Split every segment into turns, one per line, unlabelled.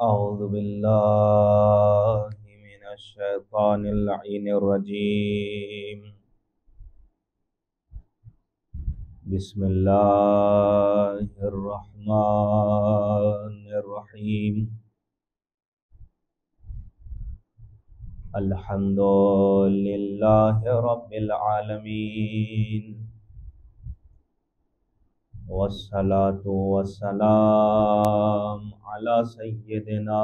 औज़ु बिल्लाहि मिनश शैतानिर लईनिर रजीम। बिस्मिल्लाहिर रहमानिर रहीम। अल्हम्दुलिल्लाहि रब्बिल आलमीन। वस्सलातु वस्सलाम अला सय्यिदिना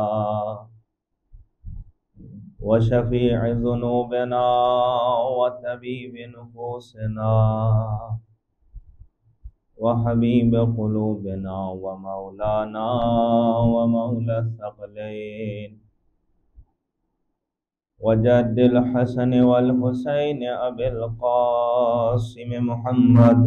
व शफी'i ज़ुनूबिना व तबीबि नुफूसिना व हबीब क़ुलूबिना व मौलाना व मौला थक़लैन व जद्दिल हसन वल हुसैन अबिल क़ासिम मुहम्मद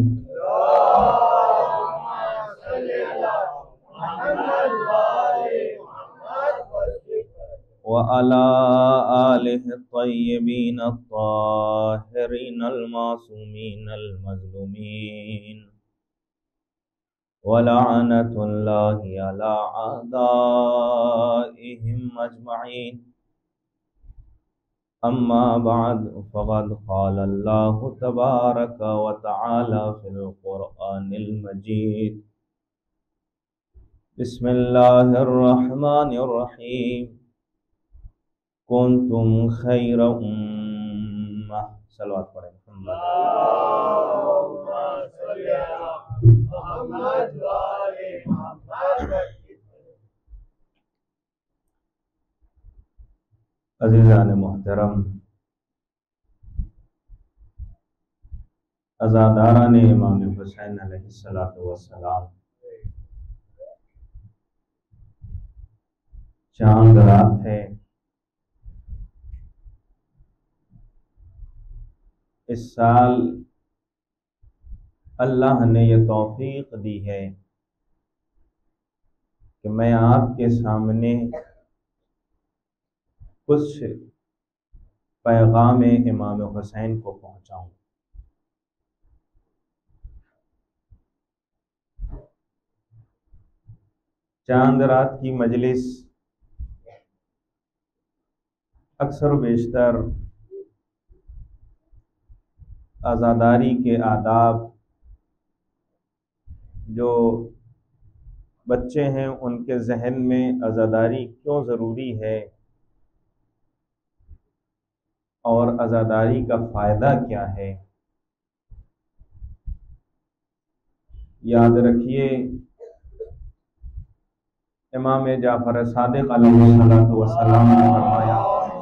व अला आलिहि तय्यबीन अत्ताहिरीन अल-मासूमीन अल-मज़लूमीन व लअनतुल्लाहि अला अअदाइहिम अजमईन। अम्मा बअद फ़क़द क़ाला अल्लाहु तबारक व तआला फ़िल क़ुरआनिल मजीद। बिस्मिल्लाहिर रहमानिर रहीम। कुंतुम खैरा उम्मह। सलवात पढ़ें। अज़ीज़ान मोहतरम, अज़ादारान इमाम हुसैन अलैहिस्सलातु वस्सलाम, चांद रात है। इस साल अल्लाह ने यह तौफीक दी है कि मैं आपके सामने कुछ पैगाम इमाम हुसैन को पहुंचाऊं। चांद रात की मजलिस अक्सर बेशतर आज़ादारी के आदाब जो बच्चे हैं उनके जहन में आज़ादारी क्यों ज़रूरी है और आज़ादारी का फ़ायदा क्या है, याद रखिए इमाम जाफ़र सादिक़ अलैहिस्सलातु वस्सलाम ने फरमाया,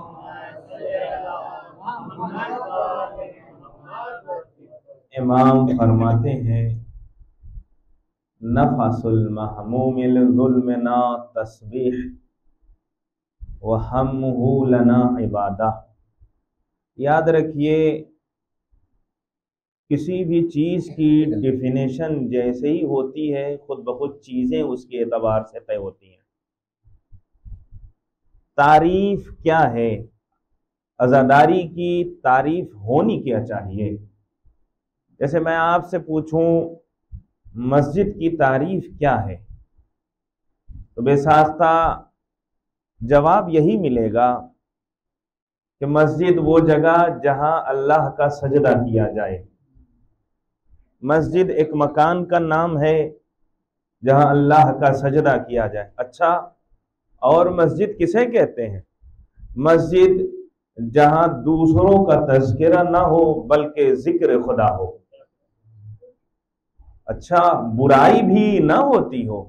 इमाम फरमाते हैं, नफ़सुल महमूमिल ज़ुल्मना तस्बीह व हम्मुहु लना इबादा। याद रखिए किसी भी चीज़ की डेफिनेशन जैसे ही होती है खुद ब खुद चीज़ें उसके एतबार से तय होती हैं। तारीफ क्या है, आज़ादारी की तारीफ होनी क्या चाहिए। जैसे मैं आपसे पूछूं मस्जिद की तारीफ क्या है, तो बेसाख्ता जवाब यही मिलेगा कि मस्जिद वो जगह जहां अल्लाह का सजदा किया जाए। मस्जिद एक मकान का नाम है जहां अल्लाह का सजदा किया जाए। अच्छा, और मस्जिद किसे कहते हैं? मस्जिद जहां दूसरों का तज़किरा ना हो बल्कि जिक्र खुदा हो। अच्छा, बुराई भी ना होती हो।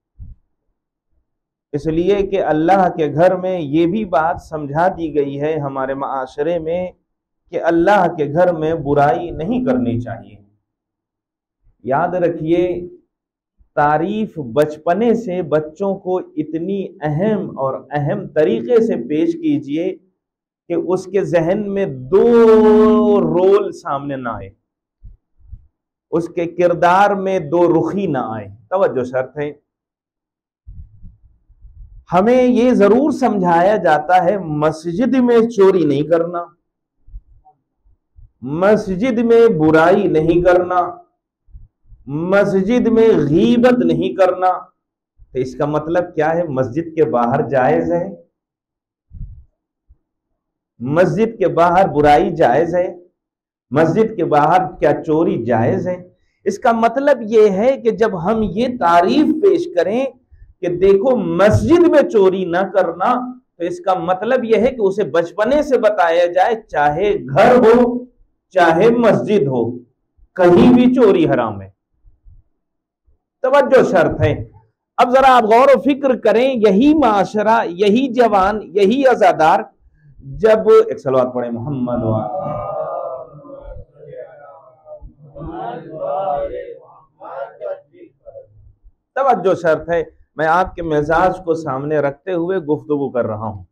इसलिए कि अल्लाह के घर में ये भी बात समझा दी गई है हमारे माशरे में कि अल्लाह के घर में बुराई नहीं करनी चाहिए। याद रखिए तारीफ बचपने से बच्चों को इतनी अहम और अहम तरीके से पेश कीजिए कि उसके जहन में दो रोल सामने ना आए, उसके किरदार में दो रुखी ना आए। तवज्जो शर्त है। हमें ये जरूर समझाया जाता है मस्जिद में चोरी नहीं करना, मस्जिद में बुराई नहीं करना, मस्जिद में गीबत नहीं करना। तो इसका मतलब क्या है? मस्जिद के बाहर जायज है, मस्जिद के बाहर बुराई जायज है, मस्जिद के बाहर क्या चोरी जायज है? इसका मतलब यह है कि जब हम ये तारीफ पेश करें कि देखो मस्जिद में चोरी ना करना, तो इसका मतलब यह है कि उसे बचपने से बताया जाए चाहे घर हो चाहे मस्जिद हो, कहीं भी चोरी हराम है। तवज्जो शर्त है। अब जरा आप गौर व फिक्र करें, यही माशरा, यही जवान, यही अजादार जब एक सलवात पढ़े मोहम्मद तवज्जो शर्त है, मैं आपके मिजाज को सामने रखते हुए गुफ्तगू कर रहा हूं।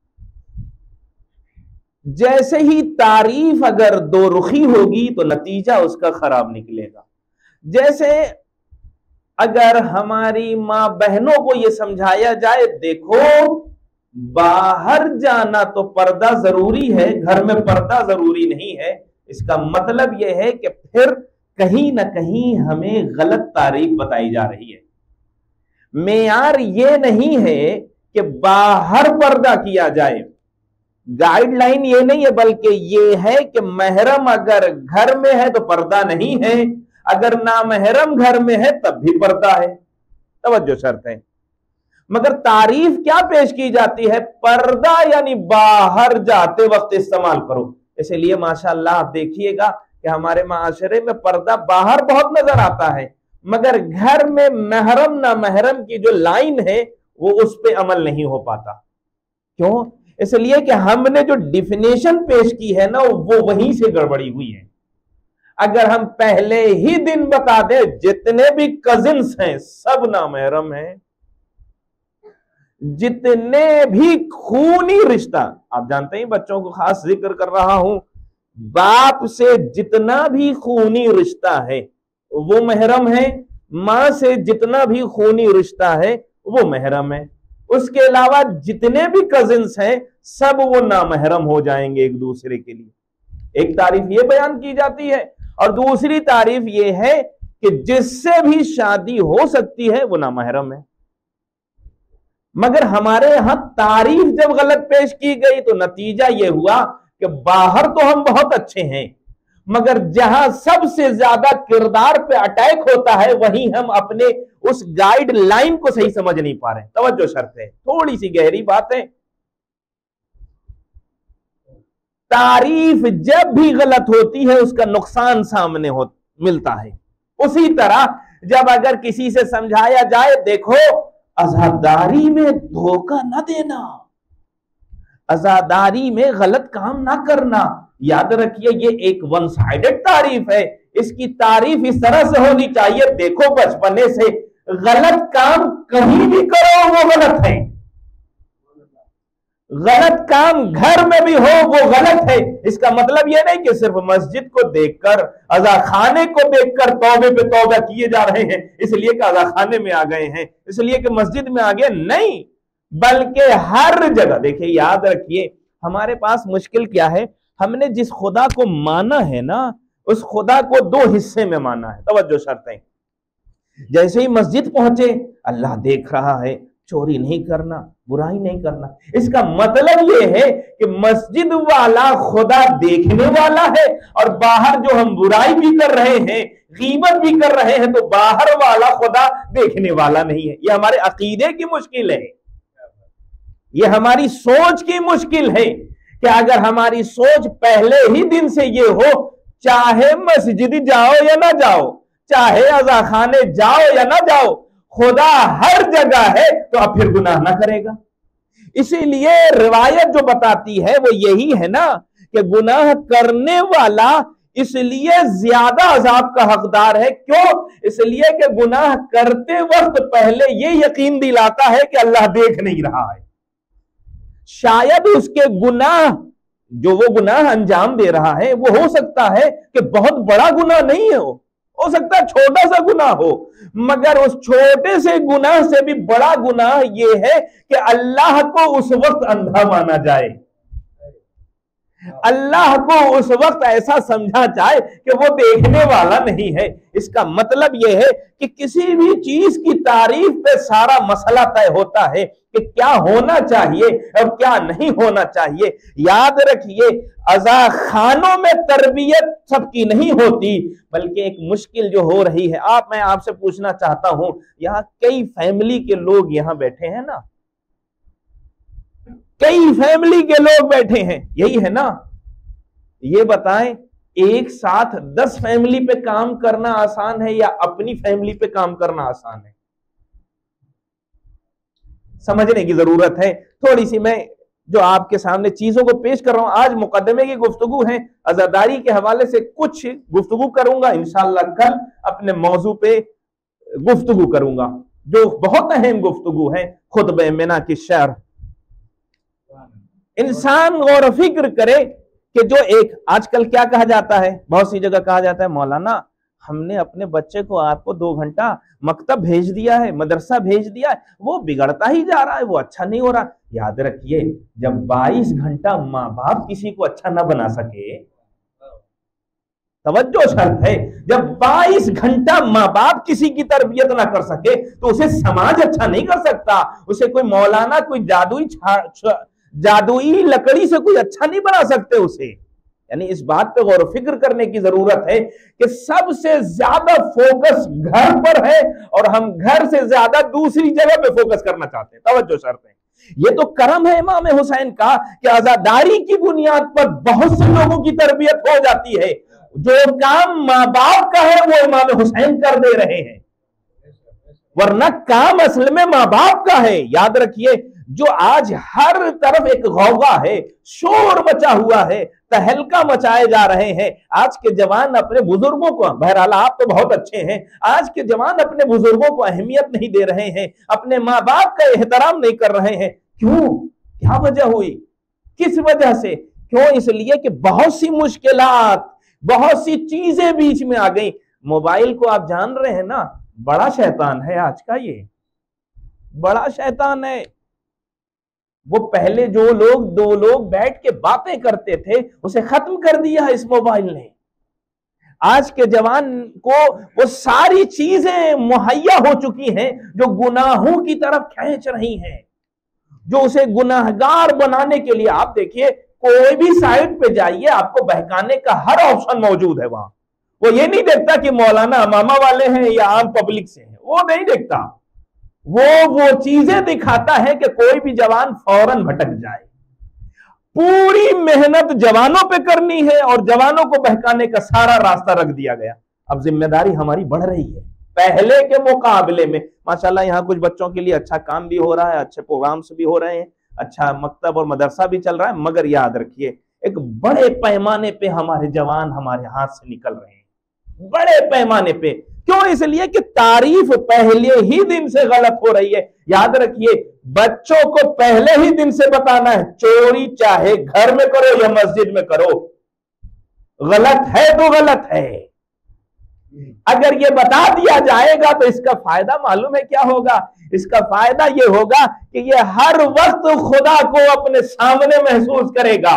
जैसे ही तारीफ अगर दो रुखी होगी तो नतीजा उसका खराब निकलेगा। जैसे अगर हमारी मां बहनों को यह समझाया जाए देखो बाहर जाना तो पर्दा जरूरी है, घर में पर्दा जरूरी नहीं है, इसका मतलब यह है कि फिर कहीं ना कहीं हमें गलत तारीफ बताई जा रही है। मेयार ये नहीं है कि बाहर पर्दा किया जाए, गाइडलाइन ये नहीं है, बल्कि ये है कि महरम अगर घर में है तो पर्दा नहीं है, अगर नामहरम घर में है तब भी पर्दा है। तवज्जो शर्त है। मगर तारीफ क्या पेश की जाती है? पर्दा यानी बाहर जाते वक्त इस्तेमाल करो। इसलिए माशाअल्लाह आप देखिएगा कि हमारे माशरे में पर्दा बाहर बहुत नजर आता है, मगर घर में महरम ना महरम की जो लाइन है वो उस पे अमल नहीं हो पाता। क्यों? इसलिए कि हमने जो डिफिनेशन पेश की है ना वो वहीं से गड़बड़ी हुई है। अगर हम पहले ही दिन बता दें जितने भी कजिन्स हैं सब नामहरम हैं, जितने भी खूनी रिश्ता, आप जानते हैं बच्चों को खास जिक्र कर रहा हूं, बाप से जितना भी खूनी रिश्ता है वो महरम है, मां से जितना भी खूनी रिश्ता है वो महरम है, उसके अलावा जितने भी कजिन्स हैं सब वो नामहरम हो जाएंगे एक दूसरे के लिए। एक तारीफ ये बयान की जाती है, और दूसरी तारीफ ये है कि जिससे भी शादी हो सकती है वो नामहरम है। मगर हमारे यहां तारीफ जब गलत पेश की गई तो नतीजा यह हुआ कि बाहर तो हम बहुत अच्छे हैं, मगर जहां सबसे ज्यादा किरदार पे अटैक होता है वहीं हम अपने उस गाइड लाइन को सही समझ नहीं पा रहे। तवज्जो शर्त है, थोड़ी सी गहरी बात है। तारीफ जब भी गलत होती है उसका नुकसान सामने मिलता है। उसी तरह जब अगर किसी से समझाया जाए देखो आजादारी में धोखा न देना, आजादारी में गलत काम ना करना, याद रखिए ये एक वन साइडेड तारीफ है। इसकी तारीफ इस तरह से होनी चाहिए देखो बचपने से गलत काम कहीं भी करो वो गलत है, गलत काम घर में भी हो वो गलत है। इसका मतलब यह नहीं कि सिर्फ मस्जिद को देखकर, अज़ा खाने को देखकर तौबे पे तौबा किए जा रहे हैं इसलिए कि अज़ा खाने में आ गए हैं, इसलिए कि मस्जिद में आ गए, नहीं, बल्कि हर जगह। देखिए याद रखिए हमारे पास मुश्किल क्या है, हमने जिस खुदा को माना है ना उस खुदा को दो हिस्से में माना है। तवज्जो शर्तें, जैसे ही मस्जिद पहुंचे अल्लाह देख रहा है, चोरी नहीं करना, बुराई नहीं करना। इसका मतलब यह है कि मस्जिद वाला खुदा देखने वाला है और बाहर जो हम बुराई भी कर रहे हैं, गीबत भी कर रहे हैं, तो बाहर वाला खुदा देखने वाला नहीं है। यह हमारे अकीदे की मुश्किल है, यह हमारी सोच की मुश्किल है कि अगर हमारी सोच पहले ही दिन से ये हो चाहे मस्जिद जाओ या ना जाओ, चाहे अज़ा खाने जाओ या ना जाओ, खुदा हर जगह है, तो अब फिर गुनाह ना करेगा। इसीलिए रिवायत जो बताती है वो यही है ना कि गुनाह करने वाला इसलिए ज्यादा अजाब का हकदार है। क्यों? इसलिए कि गुनाह करते वक्त पहले ये यकीन दिलाता है कि अल्लाह देख नहीं रहा है। शायद उसके गुनाह जो वो गुनाह अंजाम दे रहा है वो हो सकता है कि बहुत बड़ा गुनाह नहीं है, हो सकता है छोटा सा गुनाह हो, मगर उस छोटे से गुनाह से भी बड़ा गुनाह यह है कि अल्लाह को उस वक्त अंधा माना जाए। अल्लाह को उस वक्त ऐसा समझा जाए कि वो देखने वाला नहीं है। इसका मतलब यह है कि किसी भी चीज की तारीफ पे सारा मसला तय होता है कि क्या होना चाहिए और क्या नहीं होना चाहिए। याद रखिए, अज़ा खानों में तरबियत सबकी नहीं होती, बल्कि एक मुश्किल जो हो रही है। मैं आपसे पूछना चाहता हूं, यहाँ कई फैमिली के लोग यहाँ बैठे हैं ना, कई फैमिली के लोग बैठे हैं, यही है ना। ये बताएं, एक साथ 10 फैमिली पे काम करना आसान है या अपनी फैमिली पे काम करना आसान है? समझने की जरूरत है। थोड़ी सी मैं जो आपके सामने चीजों को पेश कर रहा हूं, आज मुकदमे की गुफ्तगू है, अज़ादारी के हवाले से कुछ गुफ्तगू करूंगा, इंशाअल्लाह कल अपने मौजू पे गुफ्तगू करूंगा जो बहुत अहम गुफ्तगू है, खुतबे मिना की शर्ह। इंसान गौर फिक्र करे कि जो एक आजकल क्या कहा जाता है, बहुत सी जगह कहा जाता है, मौलाना हमने अपने बच्चे को आपको 2 घंटा मकतब भेज दिया है, मदरसा भेज दिया है, वो बिगड़ता ही जा रहा है, वो अच्छा नहीं हो रहा। याद रखिए, जब 22 घंटा माँ बाप किसी को अच्छा ना बना सके, तवज्जो शर्त है, जब 22 घंटा माँ बाप किसी की तरबियत ना कर सके तो उसे समाज अच्छा नहीं कर सकता। उसे कोई मौलाना, कोई जादुई लकड़ी से कोई अच्छा नहीं बना सकते उसे। यानी इस बात पे गौर फिक्र करने की जरूरत है कि सबसे ज्यादा फोकस घर पर है और हम घर से ज्यादा दूसरी जगह पे फोकस करना चाहते हैं। तवज्जो शर्त है। ये तो करम है इमाम हुसैन का कि आजादारी की बुनियाद पर बहुत से लोगों की तरबियत हो जाती है। जो काम माँ बाप का है वो इमाम हुसैन कर दे रहे हैं, वरना काम असल में माँ बाप का है। याद रखिए, जो आज हर तरफ एक गौगा है, शोर मचा हुआ है, तहलका मचाए जा रहे हैं। आज के जवान अपने बुजुर्गों को, बहरहाल आप तो बहुत अच्छे हैं, आज के जवान अपने बुजुर्गों को अहमियत नहीं दे रहे हैं, अपने माँ बाप का एहतराम नहीं कर रहे हैं। क्यों? क्या वजह हुई? किस वजह से? क्यों? इसलिए कि बहुत सी मुश्किलात, बहुत सी चीजें बीच में आ गई। मोबाइल को आप जान रहे हैं ना, बड़ा शैतान है आज का, ये बड़ा शैतान है। वो पहले जो लोग 2 लोग बैठ के बातें करते थे, उसे खत्म कर दिया है इस मोबाइल ने। आज के जवान को वो सारी चीजें मुहैया हो चुकी हैं जो गुनाहों की तरफ खींच रही हैं, जो उसे गुनाहगार बनाने के लिए। आप देखिए, कोई भी साइट पे जाइए, आपको बहकाने का हर ऑप्शन मौजूद है वहां। वो ये नहीं देखता कि मौलाना मामा वाले हैं या आम पब्लिक से हैं, वो नहीं देखता। वो चीजें दिखाता है कि कोई भी जवान फौरन भटक जाए। पूरी मेहनत जवानों पे करनी है और जवानों को बहकाने का सारा रास्ता रख दिया गया। अब जिम्मेदारी हमारी बढ़ रही है पहले के मुकाबले में। माशाल्लाह यहाँ कुछ बच्चों के लिए अच्छा काम भी हो रहा है, अच्छे प्रोग्राम्स भी हो रहे हैं, अच्छा मकतब और मदरसा भी चल रहा है। मगर याद रखिए, एक बड़े पैमाने पे हमारे जवान हमारे हाथ से निकल रहे हैं, बड़े पैमाने पे। क्यों? इसलिए कि तारीफ पहले ही दिन से गलत हो रही है। याद रखिए, बच्चों को पहले ही दिन से बताना है, चोरी चाहे घर में करो या मस्जिद में करो, गलत है तो गलत है। अगर ये बता दिया जाएगा तो इसका फायदा मालूम है क्या होगा? इसका फायदा ये होगा कि ये हर वक्त खुदा को अपने सामने महसूस करेगा।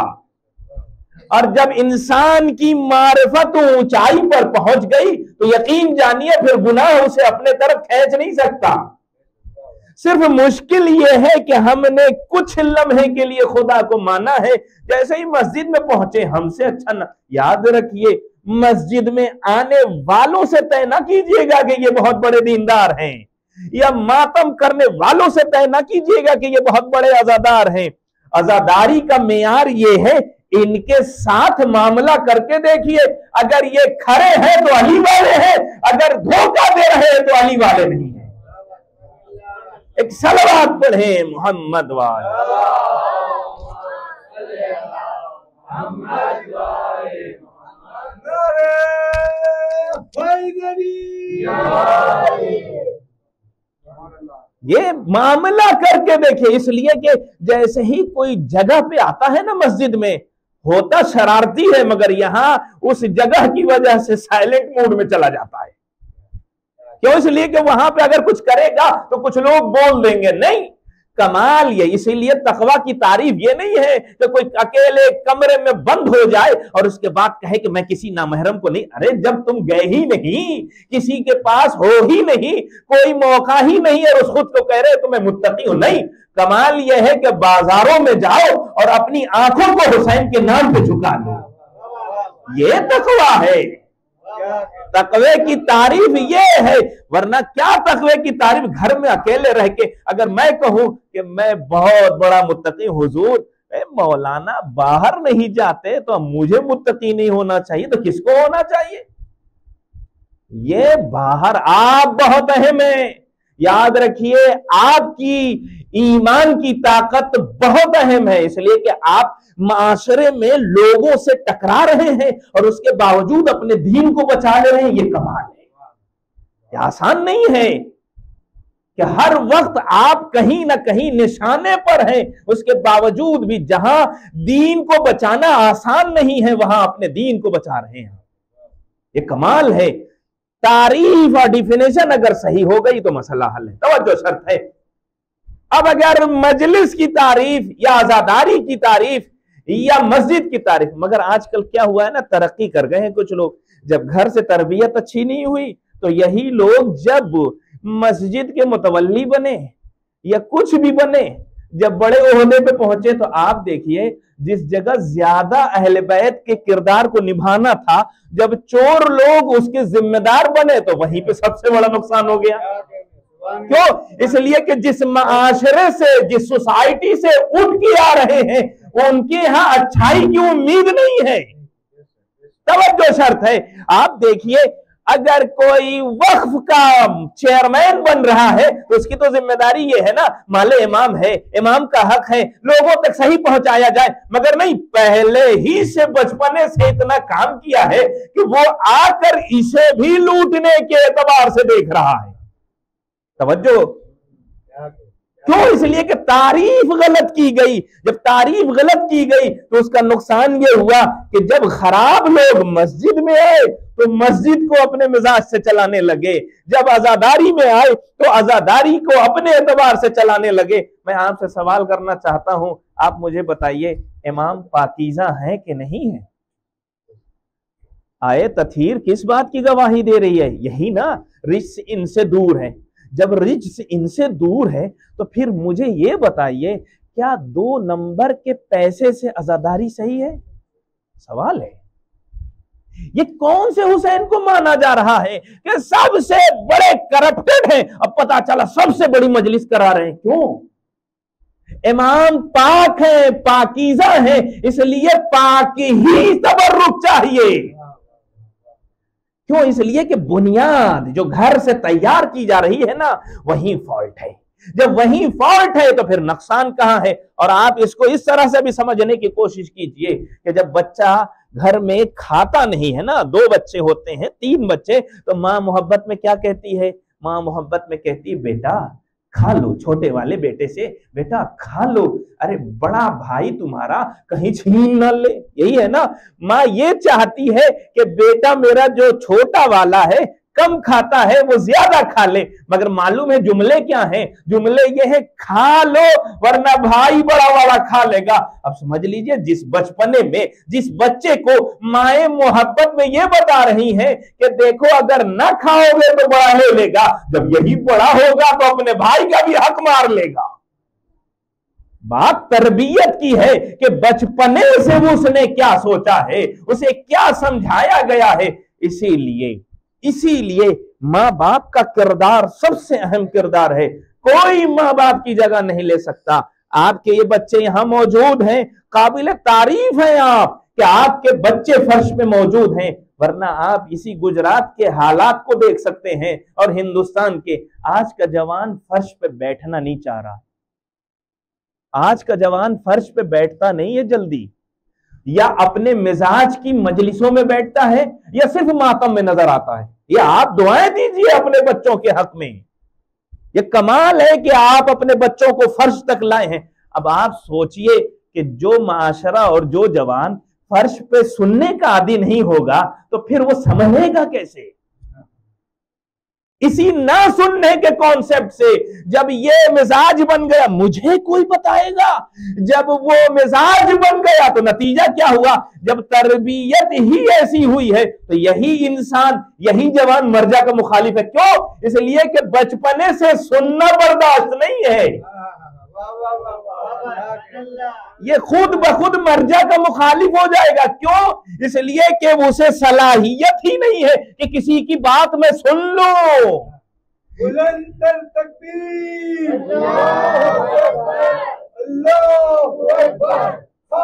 और जब इंसान की मारिफत ऊंचाई पर पहुंच गई तो यकीन जानिए फिर गुनाह उसे अपने तरफ खींच नहीं सकता। सिर्फ मुश्किल यह है कि हमने कुछ लम्हे के लिए खुदा को माना है, जैसे ही मस्जिद में पहुंचे हमसे अच्छा ना। याद रखिए, मस्जिद में आने वालों से तय ना कीजिएगा कि ये बहुत बड़े दीनदार हैं, या मातम करने वालों से तय ना कीजिएगा कि ये बहुत बड़े आजादार हैं। आजादारी का मेयार ये है, इनके साथ मामला करके देखिए, अगर ये खरे हैं तो अली वाले हैं, अगर धोखा दे रहे हैं तो अली वाले नहीं है। एक सलवात पढ़े मोहम्मद वाले। ये मामला करके देखिए, इसलिए कि जैसे ही कोई जगह पे आता है ना, मस्जिद में होता शरारती है, मगर यहां उस जगह की वजह से साइलेंट मोड में चला जाता है। क्यों? इसलिए कि वहां पे अगर कुछ करेगा तो कुछ लोग बोल देंगे। नहीं, कमाल ये। इसीलिए तकवा की तारीफ ये नहीं है कि कोई अकेले कमरे में बंद हो जाए और उसके बाद कहे कि मैं किसी नामहरम को नहीं। अरे जब तुम गए ही नहीं, किसी के पास हो ही नहीं, कोई मौका ही नहीं है, उस खुद को कह रहे तो मैं मुत्तकी हूं। नहीं, कमाल यह है कि बाजारों में जाओ और अपनी आंखों को हुसैन के नाम पे झुका लो। ये तकवा है। तकवे की तारीफ ये है, वरना क्या तकवे की तारीफ घर में अकेले रह के। अगर मैं कहूं कि मैं बहुत बड़ा मुत्तकी हुजूर, मौलाना बाहर नहीं जाते तो मुझे मुत्तकी नहीं होना चाहिए, तो किसको होना चाहिए? ये बाहर आप बहुत अहम है। याद रखिए, आपकी ईमान की ताकत बहुत अहम है, इसलिए कि आप माशरे में लोगों से टकरा रहे हैं और उसके बावजूद अपने दीन को बचा ले रहे हैं। ये कमाल है। ये आसान नहीं है कि हर वक्त आप कहीं ना कहीं निशाने पर हैं, उसके बावजूद भी जहां दीन को बचाना आसान नहीं है वहां अपने दीन को बचा रहे हैं। ये कमाल है। तारीफ और डिफिनेशन अगर सही हो गई तो मसला हल है। तवज्जो शर्त है। अब अगर मजलिस की तारीफ या आजादारी की तारीफ या मस्जिद की तारीफ, मगर आजकल क्या हुआ है ना, तरक्की कर गए हैं कुछ लोग। जब घर से तरबियत अच्छी नहीं हुई तो यही लोग जब मस्जिद के मुतवल्ली बने या कुछ भी बने, जब बड़े ओहदे पे पहुंचे, तो आप देखिए जिस जगह ज्यादा अहले बैत के किरदार को निभाना था, जब चोर लोग उसके जिम्मेदार बने तो वहीं पे सबसे बड़ा नुकसान हो गया। क्यों? इसलिए कि जिस माशरे से, जिस सोसाइटी से उठ के आ रहे हैं, उनके यहां अच्छाई की उम्मीद नहीं है। तवज्जो शर्त है। आप देखिए, अगर कोई वक्फ का चेयरमैन बन रहा है तो उसकी तो जिम्मेदारी ये है ना, माले इमाम है, इमाम का हक है लोगों तक सही पहुंचाया जाए। मगर नहीं, पहले ही से बचपने से इतना काम किया है कि वो आकर इसे भी लूटने के एतबार से देख रहा है। तवज्जो। क्यों? इसलिए कि तारीफ गलत की गई। जब तारीफ गलत की गई तो उसका नुकसान यह हुआ कि जब खराब लोग मस्जिद में आए तो मस्जिद को अपने मिजाज से चलाने लगे, जब आजादारी में आए तो आजादारी को अपने एतबार से चलाने लगे। मैं आपसे सवाल करना चाहता हूं, आप मुझे बताइए, इमाम पाकीज़ा है कि नहीं है? आए तथहीर किस बात की गवाही दे रही है? यही ना, रिज्स इनसे दूर है। जब रिज्स इनसे दूर है तो फिर मुझे ये बताइए, क्या 2 नंबर के पैसे से आजादारी सही है? सवाल है। ये कौन से हुसैन को माना जा रहा है कि सबसे बड़े करप्टेड हैं, अब पता चला सबसे बड़ी मजलिस करा रहे हैं? क्यों? इमाम पाक है, पाकीज़ा है, इसलिए पाक ही तबर्रुक चाहिए। क्यों? इसलिए कि बुनियाद जो घर से तैयार की जा रही है ना, वहीं फॉल्ट है। जब वहीं फॉल्ट है तो फिर नुकसान कहां है? और आप इसको इस तरह से भी समझने की कोशिश कीजिए कि जब बच्चा घर में खाता नहीं है ना, 2 बच्चे होते हैं, 3 बच्चे, तो माँ मोहब्बत में क्या कहती है? माँ मोहब्बत में कहती है, बेटा खा लो, छोटे वाले बेटे से, बेटा खा लो, अरे बड़ा भाई तुम्हारा कहीं छीन ना ले। यही है ना, माँ ये चाहती है कि बेटा मेरा जो छोटा वाला है, कम खाता है, वो ज्यादा खा ले। मगर मालूम है जुमले क्या हैं? जुमले ये है, खा लो वरना भाई बड़ा वाला खा लेगा। अब समझ लीजिए, जिस बचपने में जिस बच्चे को माए मोहब्बत में ये बता रही हैं कि देखो अगर ना खाओगे तो बड़ा ले लेगा, जब यही बड़ा होगा तो अपने भाई का भी हक मार लेगा। बात तरबियत की है कि बचपने से उसने क्या सोचा है, उसे क्या समझाया गया है। इसीलिए माँ बाप का किरदार सबसे अहम किरदार है। कोई माँ बाप की जगह नहीं ले सकता। आपके ये बच्चे यहां मौजूद हैं, काबिल तारीफ हैं आप कि आपके बच्चे फर्श पे मौजूद हैं, वरना आप इसी गुजरात के हालात को देख सकते हैं और हिंदुस्तान के। आज का जवान फर्श पे बैठना नहीं चाह रहा। आज का जवान फर्श पे बैठता नहीं है जल्दी, या अपने मिजाज की मजलिसों में बैठता है, या सिर्फ मातम में नजर आता है। या आप दुआएं दीजिए अपने बच्चों के हक में। ये कमाल है कि आप अपने बच्चों को फर्श तक लाए हैं। अब आप सोचिए कि जो माशरा और जो जवान फर्श पे सुनने का आदी नहीं होगा तो फिर वो समझेगा कैसे? इसी ना सुनने के कॉन्सेप्ट से जब ये मिजाज बन गया, मुझे कोई बताएगा, जब वो मिजाज बन गया तो नतीजा क्या हुआ? जब तरबियत ही ऐसी हुई है तो यही इंसान, यही जवान मर्जा का मुखालिफ है। क्यों? इसलिए कि बचपने से सुनना बर्दाश्त नहीं है, ये खुद ब खुद मर्जा का मुखालिफ हो जाएगा। क्यों? इसलिए कि उसे सलाहियत ही नहीं है कि किसी की बात में सुन लो।
बुलंदर तकबीर, अल्लाहू अकबर,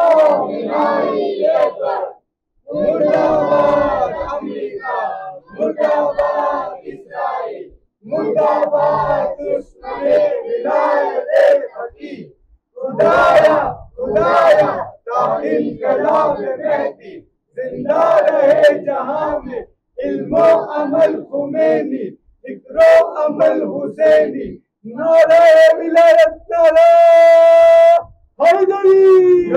मुर्दाबाद अमेरिका, मुर्दाबाद इस्राइल, मुर्दाबाद दुश्मने विलायत फकीर, खुदाया खुदाया तालीम कलाम महदी, जिंदा रहे जहां में इल्मो अमल खुमैनी, इकरो अमल हुसैनी, नारे विलायत नारे हैदरी।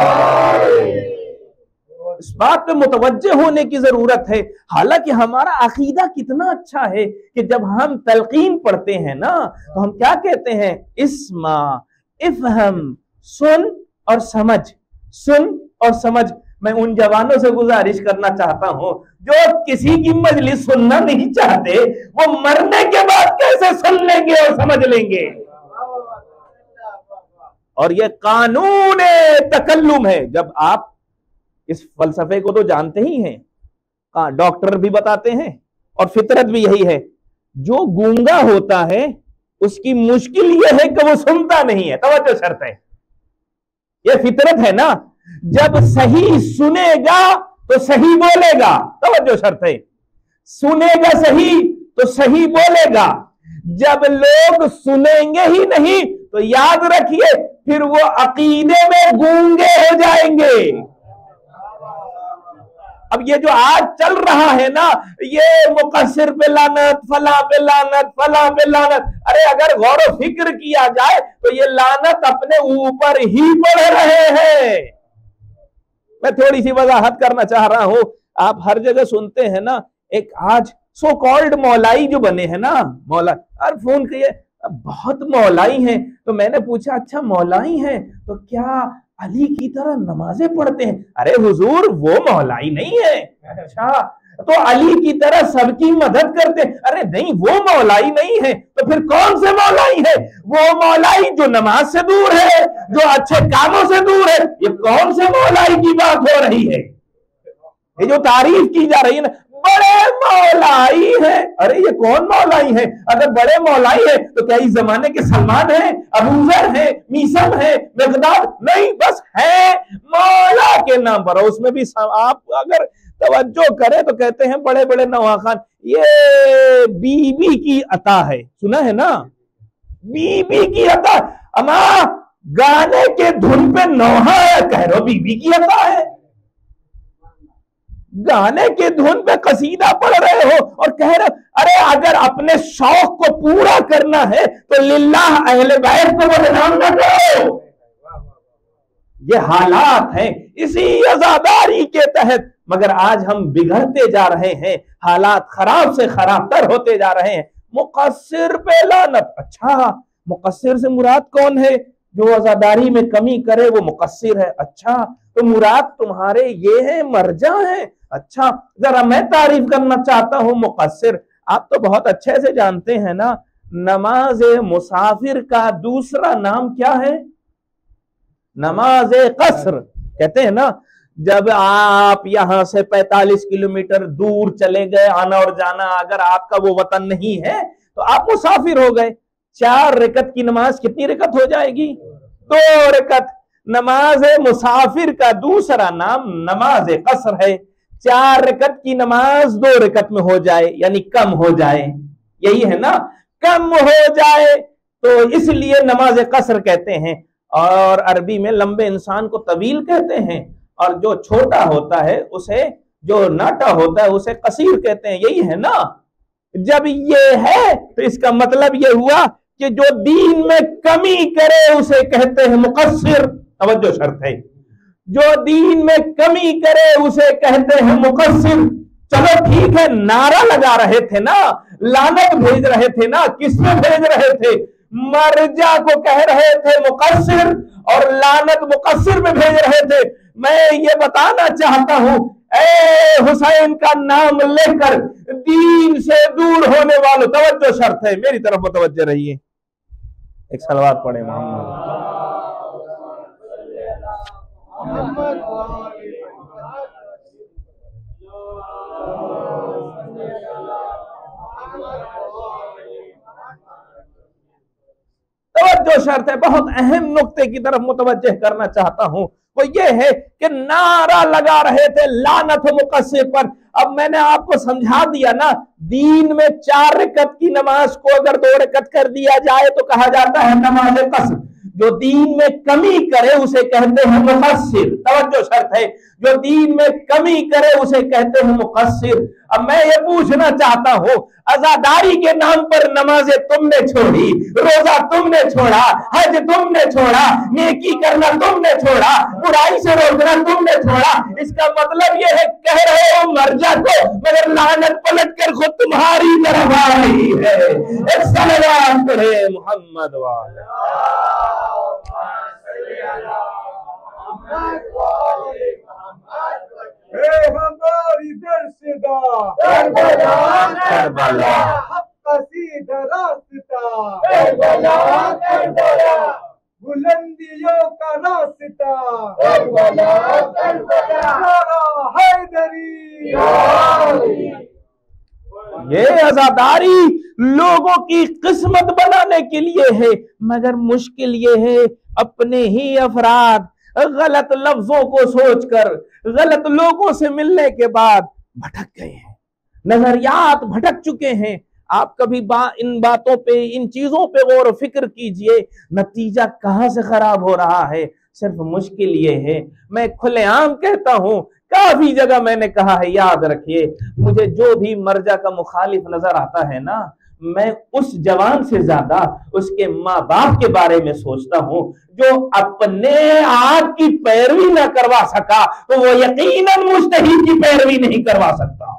इस बात पे मुतवज्जे होने की जरूरत है। हालांकि हमारा अकीदा कितना अच्छा है कि जब हम तलकीन पढ़ते हैं ना तो हम क्या कहते हैं? इस्मा इफहम, सुन और समझ, सुन और समझ। मैं उन जवानों से गुजारिश करना चाहता हूं जो किसी की मजलिस सुनना नहीं चाहते, वो मरने के बाद कैसे सुन लेंगे और समझ लेंगे? और ये कानून तकल्लुम है। जब आप इस फलसफे को तो जानते ही हैं, डॉक्टर भी बताते हैं और फितरत भी यही है, जो गूंगा होता है उसकी मुश्किल यह है कि वो सुनता नहीं है। तवज्जो शर्त है, ये फितरत है ना। जब सही सुनेगा तो सही बोलेगा, तवज्जो शर्त है, सुनेगा सही तो सही बोलेगा। जब लोग सुनेंगे ही नहीं तो याद रखिए फिर वो अकीदे में गूंगे हो जाएंगे। अब ये जो आज चल रहा है ना, ये मुकस्सिर पे लानत, फला पे लानत, फला पे लानत, अरे अगर गौर व फिक्र किया जाए तो ये लानत अपने ऊपर ही पड़ रहे हैं। मैं थोड़ी सी वजाहत करना चाह रहा हूं। आप हर जगह सुनते हैं ना, एक आज सो कॉल्ड मौलाई जो बने हैं ना, मौला, और फोन किए बहुत मौलाई हैं, तो मैंने पूछा अच्छा मौलाई हैं तो क्या अली की तरह नमाजें पढ़ते हैं? अरे हुजूर वो मौलाई नहीं है। अच्छा तो अली की तरह सबकी मदद करते हैं? अरे नहीं वो मौलाई नहीं है। तो फिर कौन से मौलाई है? वो मौलाई जो नमाज से दूर है, जो अच्छे कामों से दूर है। ये कौन से मौलाई की बात हो रही है? ये जो तारीफ की जा रही है ना, बड़े मौलाई है। अरे ये कौन मौलाई है? अगर बड़े मौलाई है तो क्या इस जमाने के सलमान है, अबूजर है, मीसम है, मिकदाद नहीं, बस है मौला के नाम पर। उसमें भी आप अगर तवज्जो करें तो कहते हैं बड़े बड़े नवा खान, ये बीबी की अता है, सुना है ना, बीबी की अता। अमा गाने के धुन पे नौहा कह रहे हो बीबी की अता है, गाने के धुन पे कसीदा पढ़ रहे हो और कह रहे अरे अगर अपने शौक को पूरा करना है तो लिल्लाह अहले बैत को बदनाम न करो। ये हालात हैं इसी अज़ादारी के तहत, मगर आज हम बिगड़ते जा रहे हैं, हालात खराब से खराब तर होते जा रहे हैं। मुकस्सिर पे लानत। अच्छा मुकस्सिर से मुराद कौन है? जो अज़ादारी में कमी करे वो मुकस्सिर है। अच्छा तो मुराद तुम्हारे ये है, मर्जा है। अच्छा जरा मैं तारीफ करना चाहता हूं मुकस्सिर। आप तो बहुत अच्छे से जानते हैं ना, नमाज मुसाफिर का दूसरा नाम क्या है? नमाज कसर कहते हैं ना। जब आप यहां से 45 किलोमीटर दूर चले गए, आना और जाना अगर आपका वो वतन नहीं है तो आप मुसाफिर हो गए। 4 रकत की नमाज कितनी रकत हो जाएगी? 2 रकत। नमाज मुसाफिर का दूसरा नाम नमाज कसर है। 4 रकत की नमाज 2 रकत में हो जाए, यानी कम हो जाए, यही है ना, कम हो जाए तो इसलिए नमाज कसर कहते हैं। और अरबी में लंबे इंसान को तवील कहते हैं और जो छोटा होता है उसे, जो नाटा होता है उसे कसीर कहते हैं, यही है ना। जब ये है तो इसका मतलब ये हुआ कि जो दीन में कमी करे उसे कहते हैं मुकस्सिर। तवज्जो शर्त है, जो दीन में कमी करे उसे कहते हैं मुकस्सिर। चलो ठीक है, नारा लगा रहे थे ना, लानत भेज रहे थे ना, किसमें भेज रहे थे? मर्जा को कह रहे थे मुकस्सिर, और लानत मुकस्सिर में भेज रहे थे। मैं ये बताना चाहता हूं, ए हुसैन का नाम लेकर दीन से दूर होने वालों, तवज्जो शर्त है, मेरी तरफ मुतवज्जो रहिए। एक सलवात पढ़े मोहम्मद। तवज्जो शर्त है, बहुत अहम नुक्ते की तरफ मुतवज्जह करना चाहता हूं, वो ये है कि नारा लगा रहे थे लानत मुकस्सिर पर। अब मैंने आपको समझा दिया ना, दीन में 4 रकत की नमाज को अगर 2 रकत कर दिया जाए तो कहा जाता है नमाज कसर। जो दीन में कमी करे उसे कहते हैं मुकस्सिर। तवज्जो शर्त है, जो दीन में कमी करे उसे कहते हैं मुकस्सिर। अब मैं ये पूछना चाहता हूं, अज़ादारी के नाम पर नमाजें तुमने छोड़ी, रोजा तुमने छोड़ा, हज तुमने छोड़ा, नेकी करना तुमने छोड़ा, बुराई से रोकना तुमने छोड़ा, इसका मतलब ये है कह रहे हो मर्जा को, मगर लानत पलट कर खुद तुम्हारी तरफ आ रही है। एक सलावत पढ़े मोहम्मद वाले।
हमारी दर्शदा करबला करबला सीधा रास्ता करबला करबला बुलंदियों का रास्ता करबला करबला हैदरी।
ये आजादारी लोगों की किस्मत बनाने के लिए है, मगर मुश्किल ये है अपने ही अफराद गलत लफ्जों को सोचकर गलत लोगों से मिलने के बाद भटक गए हैं, नजरियात भटक चुके हैं। आप कभी इन बातों पे, इन चीजों पे गौर व फिक्र कीजिए, नतीजा कहां से खराब हो रहा है। सिर्फ मुश्किल ये है, मैं खुलेआम कहता हूं, काफी जगह मैंने कहा है, याद रखिए, मुझे जो भी मर्जा का मुखालिफ नजर आता है ना, मैं उस जवान से ज्यादा उसके माँ बाप के बारे में सोचता हूं। जो अपने आप की पैरवी ना करवा सका तो वो यकीनन मुज्तहिद की पैरवी नहीं करवा सकता।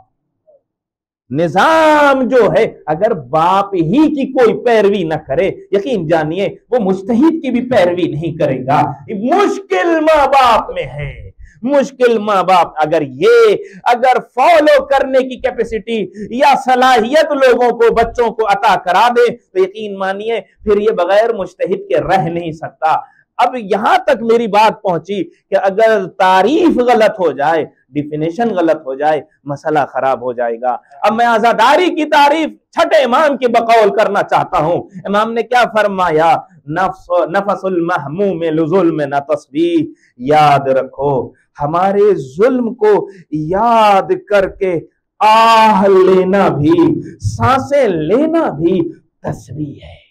निजाम जो है, अगर बाप ही की कोई पैरवी ना करे, यकीन जानिए वो मुज्तहिद की भी पैरवी नहीं करेगा। मुश्किल माँ बाप में है, मुश्किल माँ बाप अगर फॉलो करने की कैपेसिटी या सलाहियत लोगों को, बच्चों को अता करा दे तो यकीन मानिए फिर ये बगैर मुज्तहिद के रह नहीं सकता। अब यहां तक मेरी बात पहुंची कि अगर तारीफ गलत हो जाए, डिफिनेशन गलत हो जाए, मसला खराब हो जाएगा। अब मैं आजादारी की तारीफ छठे इमाम के बकौल करना चाहता हूं। इमाम ने क्या फरमाया? नफसुल महमूम लुजुल्म न तस्बीह। याद रखो, हमारे जुल्म को याद करके आह लेना भी, सांसें लेना भी तस्बीह है।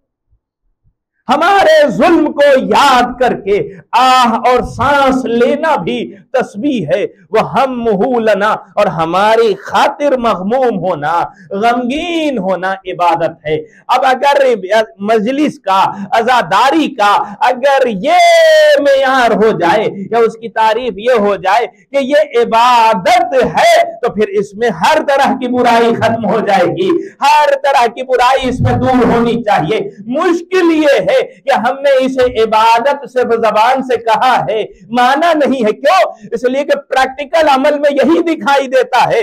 हमारे जुल्म को याद करके आह और सांस लेना भी तस्बीह है। वह हम मुहूलना, और हमारी खातिर मगमूम होना, गमगीन होना इबादत है। अब अगर मजलिस का, अज़ादारी का अगर ये मेयार हो जाए या उसकी तारीफ ये हो जाए कि ये इबादत है, तो फिर इसमें हर तरह की बुराई खत्म हो जाएगी, हर तरह की बुराई इसमें दूर होनी चाहिए। मुश्किल ये है कि हमने इसे इबादत सिर्फ जबान से कहा है, माना नहीं है। क्यों? इसलिए कि प्रैक्टिकल अमल में यही दिखाई देता है।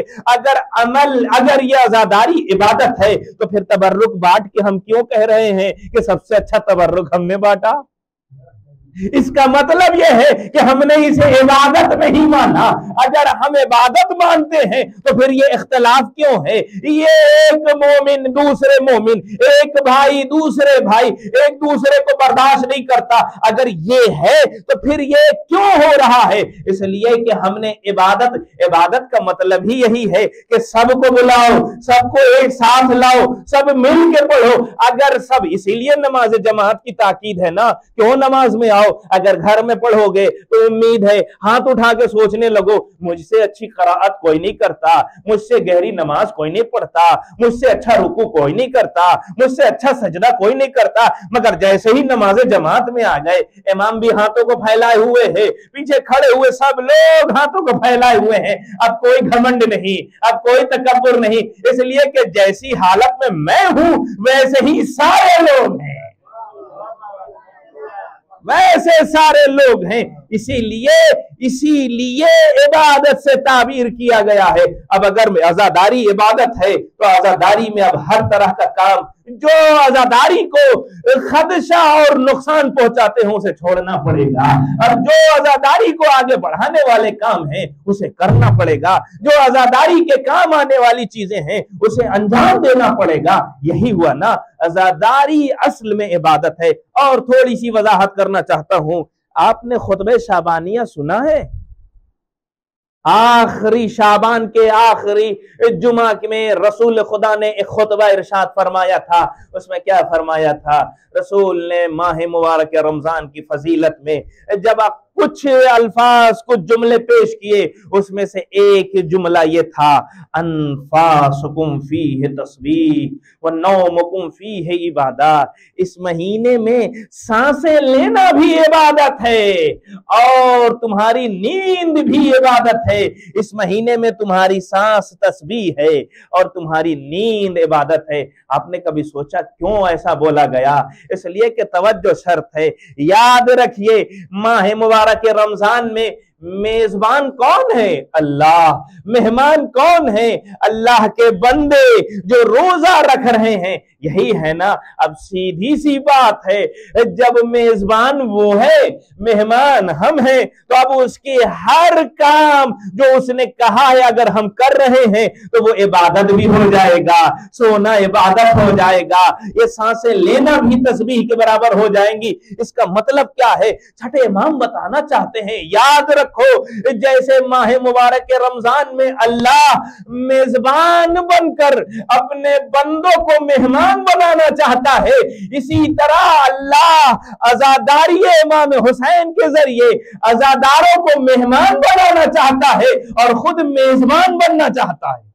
अगर यह आजादारी इबादत है तो फिर तबर्रुक बांट के हम क्यों कह रहे हैं कि सबसे अच्छा तबर्रुक हमने बांटा? इसका मतलब यह है कि हमने इसे इबादत नहीं माना। अगर हम इबादत मानते हैं तो फिर ये इख्तलाफ क्यों है? ये एक मोमिन दूसरे मोमिन, एक भाई दूसरे भाई एक दूसरे को बर्दाश्त नहीं करता, अगर ये है तो फिर ये क्यों हो रहा है? इसलिए कि हमने इबादत का मतलब ही यही है कि सबको बुलाओ, सबको एक साथ लाओ, सब मिल के पढ़ो। अगर सब, इसीलिए नमाज जमात की ताकीद है ना, क्यों नमाज में आओ, अगर घर में पढ़ोगे तो उम्मीद है हाथ उठा के सोचने लगो, मुझसे अच्छी क़राअत कोई नहीं करता, मुझसे गहरी नमाज कोई नहीं पढ़ता, मुझसे अच्छा रुकू कोई नहीं करता, मुझसे अच्छा सजदा कोई नहीं करता। मगर जैसे ही नमाज जमात में आ गए, इमाम भी हाथों को फैलाए हुए है, पीछे खड़े हुए सब लोग हाथों को फैलाए हुए हैं। अब कोई घमंड नहीं, अब कोई तकब्बुर नहीं, इसलिए कि जैसी हालत में मैं हूं वैसे ही सारे लोग हैं, वैसे सारे लोग हैं। इसीलिए इबादत से ताबीर किया गया है। अब अगर अज़ादारी इबादत है तो अज़ादारी में अब हर तरह का काम जो अज़ादारी को खदशा और नुकसान पहुंचाते हैं उसे छोड़ना पड़ेगा, और जो अज़ादारी को आगे बढ़ाने वाले काम हैं उसे करना पड़ेगा, जो अज़ादारी के काम आने वाली चीजें हैं उसे अंजाम देना पड़ेगा। यही हुआ ना, अज़ादारी असल में इबादत है। और थोड़ी सी वजाहत करना चाहता हूं, आपने खुतबे शाबानिया सुना है? आखिरी शाबान के आखिरी जुमा में रसूल खुदा ने एक खुतबा इरशाद फरमाया था। उसमें क्या फरमाया था? रसूल ने माह मुबारक रमजान की फजीलत में जब आप कुछ अल्फाज, कुछ जुमले पेश किए, उसमें से एक जुमला ये था, अनफासुकुम फीह तस्बीह व नौमुकुम फीह इबादत। इस महीने में सांसें लेना भी इबादत है और तुम्हारी नींद भी इबादत है। इस महीने में तुम्हारी सांस तस्बीह है और तुम्हारी नींद इबादत है। आपने कभी सोचा क्यों ऐसा बोला गया? इसलिए कि तवज्जो शर्त है। याद रखिए, माह मुबारक के रमजान में मेजबान कौन है? अल्लाह। मेहमान कौन है? अल्लाह के बंदे जो रोजा रख रहे हैं। यही है ना। अब सीधी सी बात है, जब मेजबान वो है, मेहमान हम हैं, तो अब उसके हर काम जो उसने कहा है अगर हम कर रहे हैं तो वो इबादत भी हो जाएगा, सोना इबादत हो जाएगा, ये सांसें लेना भी तस्बीह के बराबर हो जाएंगी। इसका मतलब क्या है? छठे इमाम बताना चाहते हैं, याद रखो, जैसे माह मुबारक के रमजान में अल्लाह मेजबान बनकर अपने बंदों को मेहमान बनाना चाहता है, इसी तरह अल्लाह अज़ादारी इमाम हुसैन के जरिए अज़ादारों को मेहमान बनाना चाहता है और खुद मेजबान बनना चाहता है।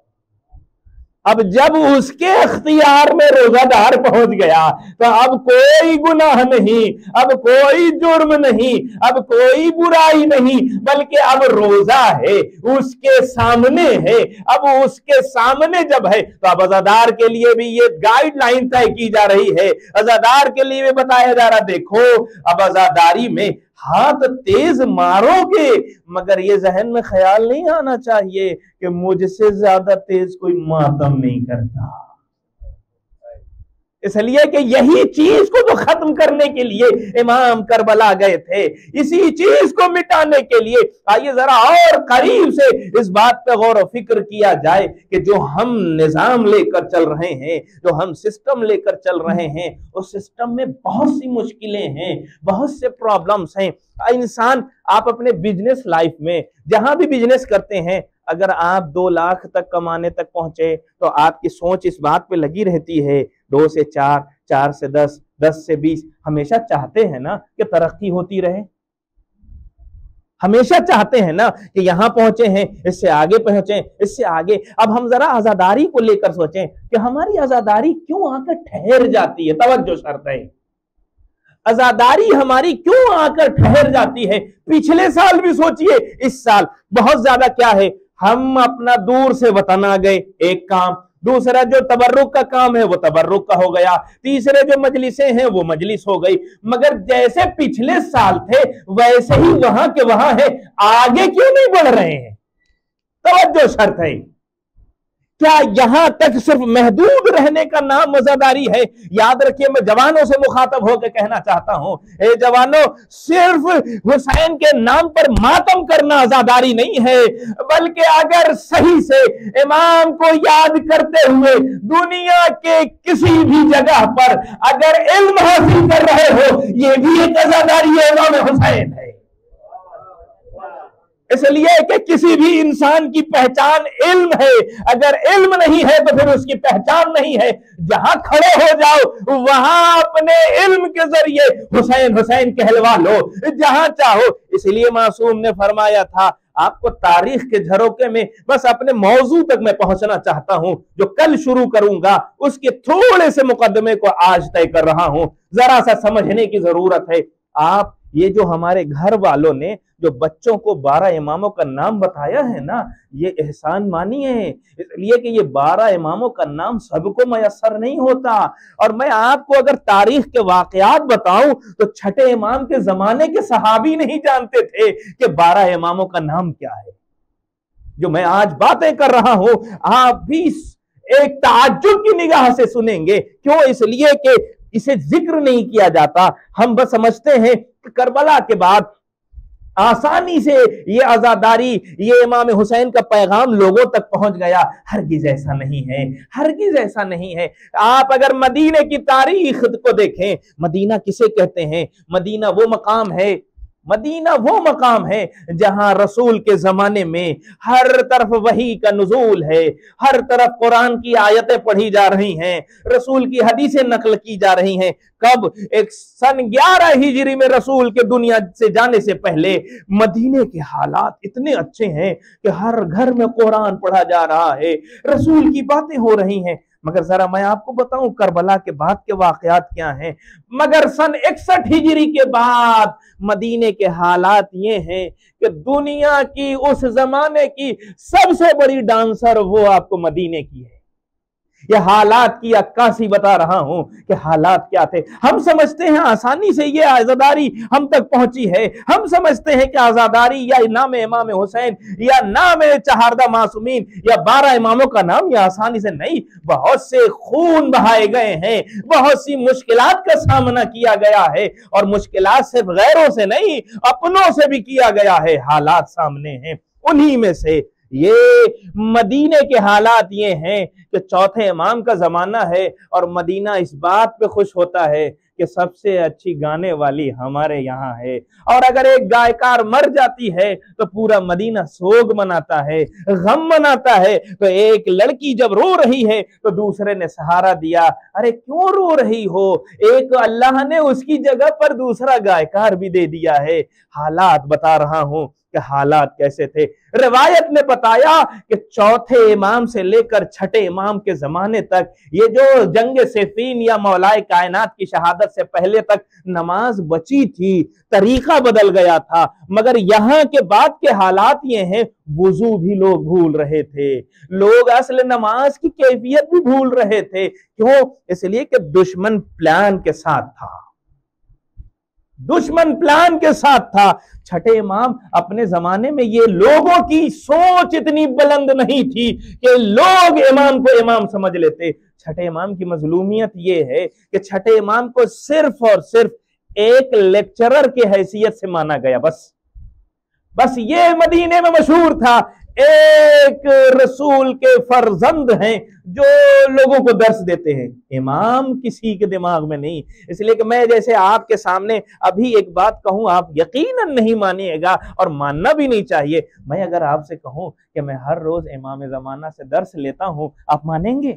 अब जब उसके इख्तियार में रोजादार पहुंच गया तो अब कोई गुनाह नहीं, अब कोई जुर्म नहीं, अब कोई बुराई नहीं, बल्कि अब रोजा है, उसके सामने है। अब उसके सामने जब है तो अब अज़ादार के लिए भी ये गाइडलाइन तय की जा रही है, अज़ादार के लिए भी बताया जा रहा, देखो अब अज़ादारी में हाथ तेज मारोगे, मगर ये जहन में ख्याल नहीं आना चाहिए कि मुझसे ज्यादा तेज कोई मातम नहीं करता। इसलिए कि यही चीज को तो खत्म करने के लिए इमाम करबला गए थे, इसी चीज को मिटाने के लिए। आइए जरा और करीब से इस बात पे गौर व फिक्र किया जाए कि जो हम निजाम लेकर चल रहे हैं, जो हम सिस्टम लेकर चल रहे हैं, उस सिस्टम में बहुत सी मुश्किलें हैं, बहुत से प्रॉब्लम्स हैं। इंसान, आप अपने बिजनेस लाइफ में जहां भी बिजनेस करते हैं, अगर आप 2 लाख तक कमाने तक पहुंचे तो आपकी सोच इस बात पे लगी रहती है 2 से 4, 4 से 10, 10 से 20। हमेशा चाहते हैं ना कि तरक्की होती रहे, हमेशा चाहते हैं ना कि यहां पहुंचे हैं, इससे आगे पहुंचे, इससे आगे। अब हम जरा आजादारी को लेकर सोचें कि हमारी आजादारी क्यों आकर ठहर जाती है। तवज्जो शर्त है, आजादारी हमारी क्यों आकर ठहर जाती है? पिछले साल भी सोचिए, इस साल बहुत ज्यादा क्या है, हम अपना दूर से वतन आ गए, एक काम। दूसरा जो तबर्रुक का काम है वो तबर्रुक का हो गया, तीसरे जो मजलिसें हैं वो मजलिस हो गई। मगर जैसे पिछले साल थे वैसे ही वहां के वहां है, आगे क्यों नहीं बढ़ रहे हैं? तवज्जो शर्त है। क्या यहां तक सिर्फ महदूद रहने का नाम अज़ादारी है? याद रखिए, मैं जवानों से मुखातब होकर कहना चाहता हूं, ए जवानों, सिर्फ हुसैन के नाम पर मातम करना अज़ादारी नहीं है, बल्कि अगर सही से इमाम को याद करते हुए दुनिया के किसी भी जगह पर अगर इल्म हासिल कर रहे हो, यह भी एक अज़ादारी इमाम हुसैन है। इसलिए कि किसी भी इंसान की पहचान इल्म है, अगर इल्म नहीं है तो फिर उसकी पहचान नहीं है। जहां खड़े हो जाओ वहां अपने इल्म के जरिए हुसैन हुसैन कहलवा लो जहां चाहो। इसलिए मासूम ने फरमाया था, आपको तारीख के झरोके में बस अपने मौजू तक मैं पहुंचना चाहता हूं, जो कल शुरू करूंगा उसके थोड़े से मुकदमे को आज तय कर रहा हूं। जरा सा समझने की जरूरत है। आप ये जो हमारे घर वालों ने जो बच्चों को 12 इमामों का नाम बताया है ना, ये एहसान मानिए, इसलिए कि ये 12 इमामों का नाम सबको मयसर नहीं होता। और मैं आपको अगर तारीख के वाकयात बताऊं तो छठे इमाम के जमाने के सहाबी नहीं जानते थे कि 12 इमामों का नाम क्या है। जो मैं आज बातें कर रहा हूं आप भी एक ताज्जुब की निगाह से सुनेंगे। क्यों? इसलिए कि इसे जिक्र नहीं किया जाता। हम बस समझते हैं कि करबला के बाद आसानी से ये आजादारी, ये इमाम हुसैन का पैगाम लोगों तक पहुंच गया। हरगिज ऐसा नहीं है, हरगिज ऐसा नहीं है। आप अगर मदीने की तारीख को देखें, मदीना किसे कहते हैं? मदीना वो मकाम है, मदीना वो मकाम है जहां रसूल के जमाने में हर तरफ वही का नुज़ूल है, हर तरफ कुरान की आयतें पढ़ी जा रही हैं, रसूल की हदीसें नकल की जा रही हैं। कब? एक सन 11 हिजरी में रसूल के दुनिया से जाने से पहले मदीने के हालात इतने अच्छे हैं कि हर घर में कुरान पढ़ा जा रहा है, रसूल की बातें हो रही हैं। मगर जरा मैं आपको बताऊं करबला के बाद के वाकयात क्या हैं। मगर सन 61 हिजरी के बाद मदीने के हालात ये हैं कि दुनिया की उस जमाने की सबसे बड़ी डांसर वो आपको मदीने की है। ये हालात की अक्कासी बता रहा हूं कि हालात क्या थे। हम समझते हैं आसानी से ये आजादारी हम तक पहुंची है। हम समझते हैं कि आजादारी या नाम इमाम हुसैन या नाम चहारदा मासूमीन या 12 इमामों का नाम ये आसानी से नहीं। बहुत से खून बहाए गए हैं, बहुत सी मुश्किलात का सामना किया गया है, और मुश्किलात सिर्फ गैरों से नहीं अपनों से भी किया गया है। हालात सामने हैं, उन्हीं में से ये मदीने के हालात ये हैं कि चौथे इमाम का जमाना है और मदीना इस बात पे खुश होता है कि सबसे अच्छी गाने वाली हमारे यहाँ है। और अगर एक गायकार मर जाती है तो पूरा मदीना सोग मनाता है, गम मनाता है। तो एक लड़की जब रो रही है तो दूसरे ने सहारा दिया, अरे क्यों रो रही हो, एक अल्लाह ने उसकी जगह पर दूसरा गायकार भी दे दिया है। हालात बता रहा हूं कि हालात कैसे थे। रिवायत ने बताया कि चौथे इमाम से लेकर छठे इमाम के जमाने तक ये जो जंग सिफीन या मौलाए कायनात की शहादत से पहले तक नमाज बची थी, तरीका बदल गया था। मगर यहां के बाद के हालात ये हैं, वुजू भी लोग भूल रहे थे, लोग असल नमाज की कैफियत भी भूल रहे थे। क्यों? इसलिए कि दुश्मन प्लान के साथ था, दुश्मन प्लान के साथ था। छठे इमाम अपने जमाने में ये लोगों की सोच इतनी बुलंद नहीं थी कि लोग इमाम को इमाम समझ लेते। छठे इमाम की मजलूमियत ये है कि छठे इमाम को सिर्फ और सिर्फ एक लेक्चरर की हैसियत से माना गया। बस ये मदीने में मशहूर था, एक रसूल के फर्जंद हैं जो लोगों को दर्स देते हैं, इमाम किसी के दिमाग में नहीं। इसलिए कि मैं जैसे आपके सामने अभी एक बात कहूं, आप यकीनन नहीं मानिएगा और मानना भी नहीं चाहिए। मैं अगर आपसे कहूं कि मैं हर रोज इमाम जमाना से दर्स लेता हूं, आप मानेंगे?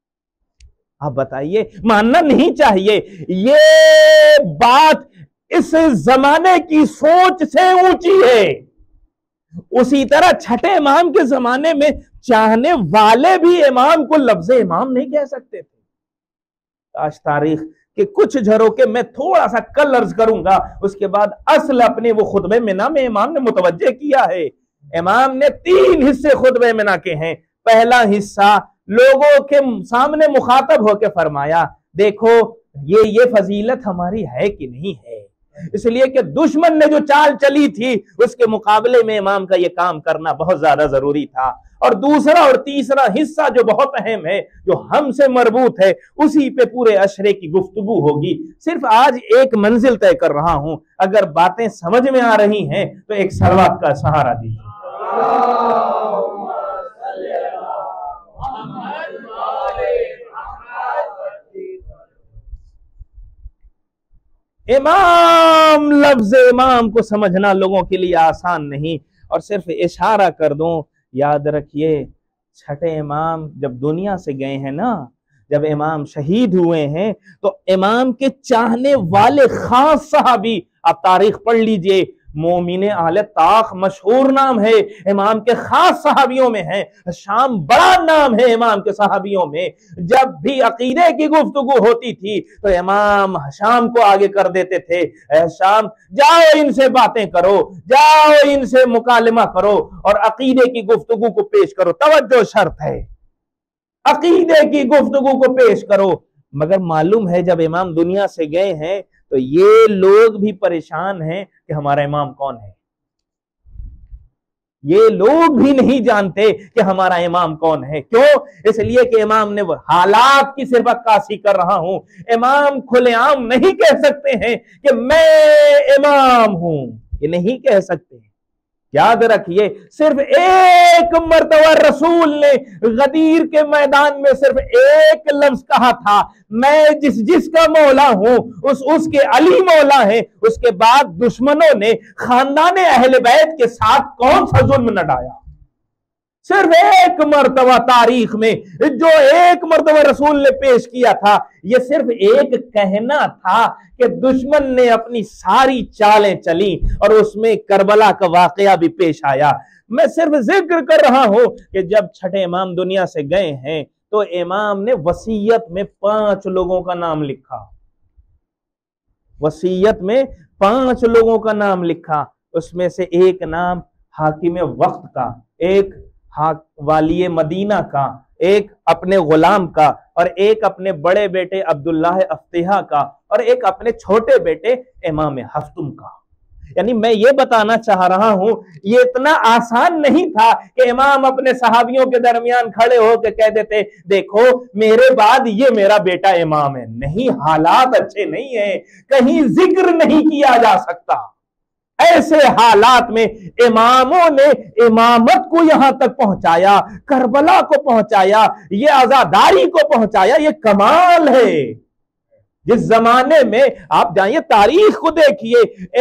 आप बताइए, मानना नहीं चाहिए। ये बात इस जमाने की सोच से ऊंची है। उसी तरह छठे इमाम के जमाने में चाहने वाले भी इमाम को लफ्ज़ इमाम नहीं कह सकते थे। आज तारीख के कुछ झरोके मैं थोड़ा सा कल अर्ज करूंगा, उसके बाद असल अपने वो खुतबे मिना में इमाम ने मुतवज्जे किया है। इमाम ने 3 हिस्से खुतबे मिना के हैं। पहला हिस्सा लोगों के सामने मुखातब होकर फरमाया, देखो ये फजीलत हमारी है कि नहीं है। इसलिए कि दुश्मन ने जो चाल चली थी उसके मुकाबले में इमाम का यह काम करना बहुत ज्यादा जरूरी था। और दूसरा और तीसरा हिस्सा जो बहुत अहम है, जो हमसे मरबूत है, उसी पे पूरे अशरे की गुफ्तगू होगी। सिर्फ आज एक मंजिल तय कर रहा हूं, अगर बातें समझ में आ रही हैं तो एक सलवात का सहारा दीजिए। इमाम, लफ्ज इमाम को समझना लोगों के लिए आसान नहीं। और सिर्फ इशारा कर दूं, याद रखिए छठे इमाम जब दुनिया से गए हैं ना, जब इमाम शहीद हुए हैं, तो इमाम के चाहने वाले खास सहाबी, आप तारीख पढ़ लीजिए, मोमिने आले ताख मशहूर नाम है, इमाम के खास सहाबियों में है। शाम बड़ा नाम है इमाम के सहाबियों में। जब भी अकीदे की गुफ्तगू होती थी तो इमाम शाम को आगे कर देते थे, शाम जाओ इनसे बातें करो, जाओ इनसे मुकालमा करो और अकीदे की गुफ्तगू को पेश करो। तवज्जो शर्त है, अकीदे की गुफ्तगू को पेश करो। मगर मालूम है जब इमाम दुनिया से गए हैं तो ये लोग भी परेशान हैं कि हमारा इमाम कौन है। ये लोग भी नहीं जानते कि हमारा इमाम कौन है। क्यों? इसलिए कि इमाम ने हालात की सिर्फ अक्कासी कर रहा हूं। इमाम खुलेआम नहीं कह सकते हैं कि मैं इमाम हूं, ये नहीं कह सकते। याद रखिए सिर्फ एक मर्तबा रसूल ने गदीर के मैदान में सिर्फ एक लफ्ज कहा था, मैं जिसका मौला हूं उसके अली मौला है। उसके बाद दुश्मनों ने खानदान अहले बैत के साथ कौन सा जुल्म न ढाया। सिर्फ एक मर्तबा तारीख में जो एक मर्तबा रसूल ने पेश किया था, यह सिर्फ एक कहना था कि दुश्मन ने अपनी सारी चालें चली और उसमें करबला का वाकया भी पेश आया। मैं सिर्फ जिक्र कर रहा हूं कि जब छठे इमाम दुनिया से गए हैं तो इमाम ने वसीयत में 5 लोगों का नाम लिखा। वसीयत में 5 लोगों का नाम लिखा। उसमें से एक नाम हाकिम वक्त का, एक वालिये मदीना का, एक अपने गुलाम का, और एक अपने बड़े बेटे अब्दुल्लाह अफ्तिहा का, और एक अपने छोटे बेटे इमाम हफ्तुम का। यानी मैं ये बताना चाह रहा हूं, ये इतना आसान नहीं था कि इमाम अपने सहाबियों के दरमियान खड़े होकर कह देते देखो मेरे बाद ये मेरा बेटा इमाम है। नहीं, हालात अच्छे नहीं है, कहीं जिक्र नहीं किया जा सकता। ऐसे हालात में इमामों ने इमामत को यहां तक पहुंचाया, करबला को पहुंचाया, ये आजादारी को पहुंचाया। ये कमाल है। जिस जमाने में आप जाइए तारीख को देखिए,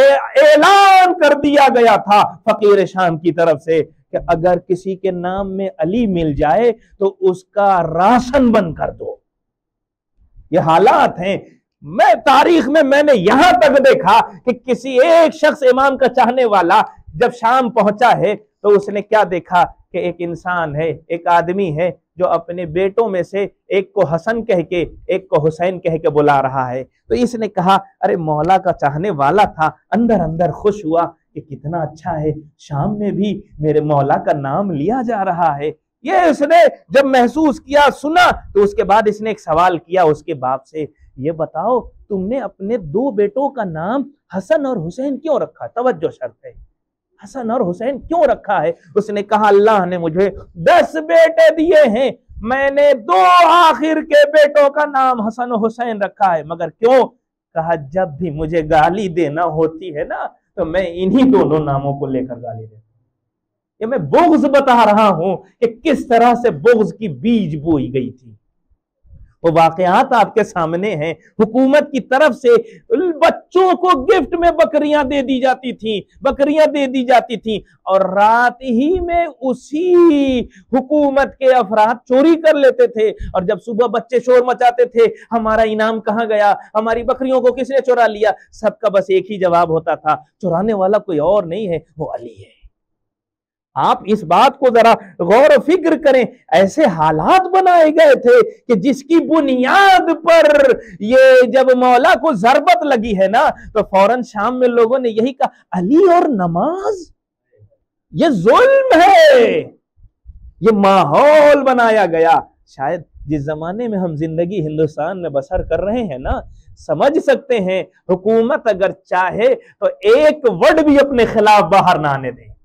ऐलान कर दिया गया था फकीर शाम की तरफ से कि अगर किसी के नाम में अली मिल जाए तो उसका राशन बंद कर दो। ये हालात हैं। मैं तारीख में मैंने यहां तक देखा कि किसी एक शख्स इमाम का चाहने वाला जब शाम पहुंचा है तो उसने क्या देखा कि एक इंसान है, एक आदमी है जो अपने बेटों में से एक को हसन कह के एक को हुसैन कह के बुला रहा है। तो इसने कहा अरे मौला का चाहने वाला था, अंदर अंदर खुश हुआ कि कितना अच्छा है, शाम में भी मेरे मौला का नाम लिया जा रहा है। ये इसने जब महसूस किया, सुना, तो उसके बाद इसने एक सवाल किया उसके बाप से, ये बताओ तुमने अपने 2 बेटों का नाम हसन और हुसैन क्यों रखा? तवज्जो शर्त है, हसन और हुसैन क्यों रखा है? उसने कहा अल्लाह ने मुझे 10 बेटे दिए हैं, मैंने 2 आखिर के बेटों का नाम हसन और हुसैन रखा है। मगर क्यों? कहा जब भी मुझे गाली देना होती है ना तो मैं इन्हीं दोनों नामों को लेकर गाली देता हूं। ये मैं बुग़्ज़ बता रहा हूं कि किस तरह से बुग़्ज़ की बीज बोई गई थी। वो वाकयात आपके सामने हैं। हुकूमत की तरफ से बच्चों को गिफ्ट में बकरियां दे दी जाती थी, बकरियां दे दी जाती थी, और रात ही में उसी हुकूमत के अफराद चोरी कर लेते थे। और जब सुबह बच्चे शोर मचाते थे हमारा इनाम कहां गया, हमारी बकरियों को किसने चुरा लिया, सबका बस एक ही जवाब होता था, चुराने वाला कोई और नहीं है, वो अली है। आप इस बात को जरा गौर और फिक्र करें। ऐसे हालात बनाए गए थे कि जिसकी बुनियाद पर ये जब मौला को जरबत लगी है ना तो फौरन शाम में लोगों ने यही कहा अली और नमाज, ये जुल्म है। ये माहौल बनाया गया। शायद जिस जमाने में हम जिंदगी हिंदुस्तान में बसर कर रहे हैं ना, समझ सकते हैं हुकूमत अगर चाहे तो एक वर्ड भी अपने खिलाफ बाहर ना आने दे।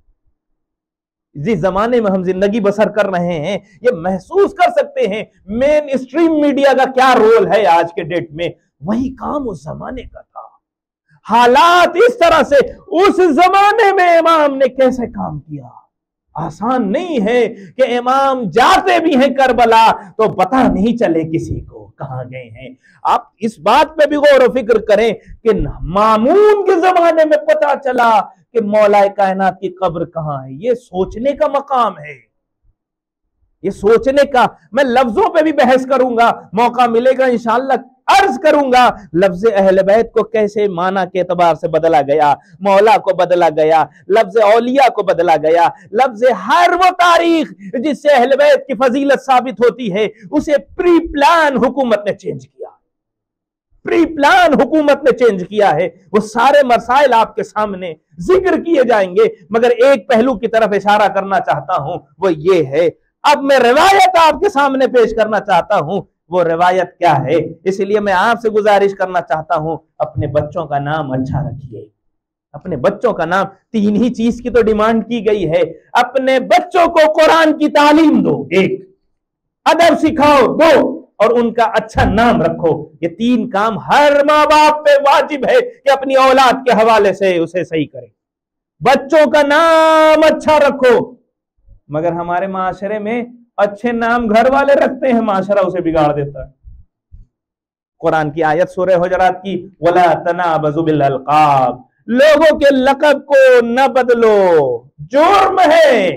जिस जमाने में हम जिंदगी बसर कर रहे हैं, ये महसूस कर सकते हैं मेन स्ट्रीम मीडिया का क्या रोल है आज के डेट में। वही काम उस जमाने का था। हालात इस तरह से उस जमाने में इमाम ने कैसे काम किया, आसान नहीं है कि इमाम जाते भी हैं करबला तो पता नहीं चले किसी को कहां गए हैं। आप इस बात पे भी गौर और फिक्र करें कि मामून के जमाने में पता चला कि मौला कायनात की कब्र कहां है। ये सोचने का मकाम है, ये सोचने का। मैं लफ्जों पे भी बहस करूंगा, मौका मिलेगा इंशाअल्लाह अर्ज करूंगा लफ्ज अहले बैत को कैसे माना के एतबार से बदला गया, मौला को बदला गया, लफ्ज औलिया को बदला गया, लफ्ज हर वो तारीख जिससे अहले बैत की फजीलत साबित होती है उसे प्री प्लान हुकूमत ने चेंज किया, प्री प्लान हुकूमत ने चेंज किया है। वो सारे मसाइल आपके सामने जिक्र किए जाएंगे, मगर एक पहलू की तरफ इशारा करना चाहता हूं, वो ये है, अब मैं रिवायत आपके सामने पेश करना चाहता हूं। वो रिवायत क्या है, इसलिए मैं आपसे गुजारिश करना चाहता हूं, अपने बच्चों का नाम अच्छा रखिए। अपने बच्चों का नाम, 3 ही चीज की तो डिमांड की गई है। अपने बच्चों को कुरान की तालीम दो, 1, अदब सिखाओ 2, और उनका अच्छा नाम रखो। ये 3 काम हर माँ बाप पे वाजिब है कि अपनी औलाद के हवाले से उसे सही करे। बच्चों का नाम अच्छा रखो, मगर हमारे माशरे में अच्छे नाम घर वाले रखते हैं, माशरा उसे बिगाड़ देता है। कुरान की आयत सूरह हुजरात की, वला तनाबज़ु बिल अलक़ाब, लोगों के लक़ब को न बदलो, जुर्म है।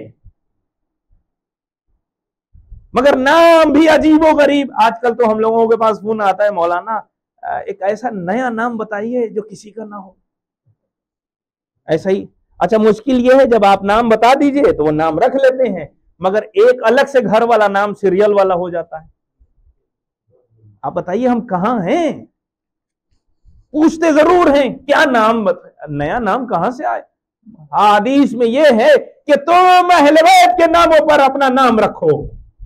मगर नाम भी अजीबो गरीब। आजकल तो हम लोगों के पास फोन आता है, मौलाना एक ऐसा नया नाम बताइए जो किसी का ना हो। ऐसा ही, अच्छा मुश्किल यह है जब आप नाम बता दीजिए तो वो नाम रख लेते हैं, मगर एक अलग से घर वाला नाम सीरियल वाला हो जाता है। आप बताइए हम कहां हैं? पूछते जरूर हैं क्या नाम नया नाम कहां से आए। हदीस में यह है कि तुम अहले बैत के नामों पर अपना नाम रखो,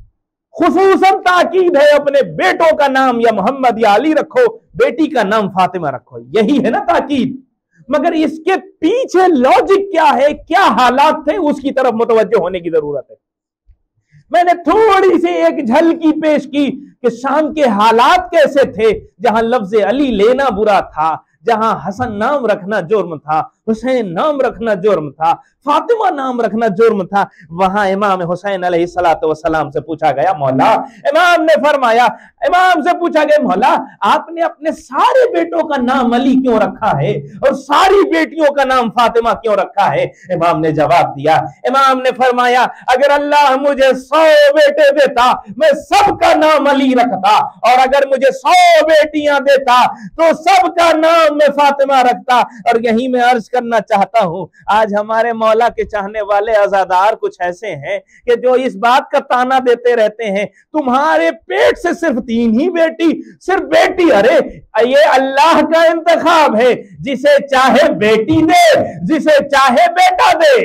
खुसूसन ताकीद है अपने बेटों का नाम या मोहम्मद या अली रखो, बेटी का नाम फातिमा रखो, यही है ना ताकीद। मगर इसके पीछे लॉजिक क्या है, क्या हालात थे, उसकी तरफ मुतवज्जो होने की जरूरत है। मैंने थोड़ी सी एक झलकी पेश की कि शाम के हालात कैसे थे, जहां लफ्ज अली लेना बुरा था, जहां हसन नाम रखना जुर्म था, हुसैन नाम रखना जुर्म था, फातिमा नाम रखना जुर्म था। वहां इमाम हुसैन अलैहिस्सलातु वस्सलाम से पूछा गया मौला, इमाम ने फरमाया, इमाम से पूछा गया मौला आपने अपने सारे बेटों का नाम अली क्यों रखा है और सारी बेटियों का नाम फातिमा क्यों रखा है? इमाम ने जवाब दिया, इमाम ने फरमाया अगर अल्लाह मुझे 100 बेटे देता मैं सबका नाम अली रखता, और अगर मुझे 100 बेटियां देता तो सबका नाम मैं फातिमा रखता। और यही मैं अर्ज करना चाहता हूं, आज हमारे मौला के चाहने वाले अज़ादार कुछ ऐसे हैं कि जो इस बात का ताना देते रहते हैं तुम्हारे पेट से सिर्फ 3 ही बेटी, सिर्फ बेटी। अरे ये अल्लाह का इंतखाब है, जिसे चाहे बेटी दे, जिसे चाहे बेटा दे।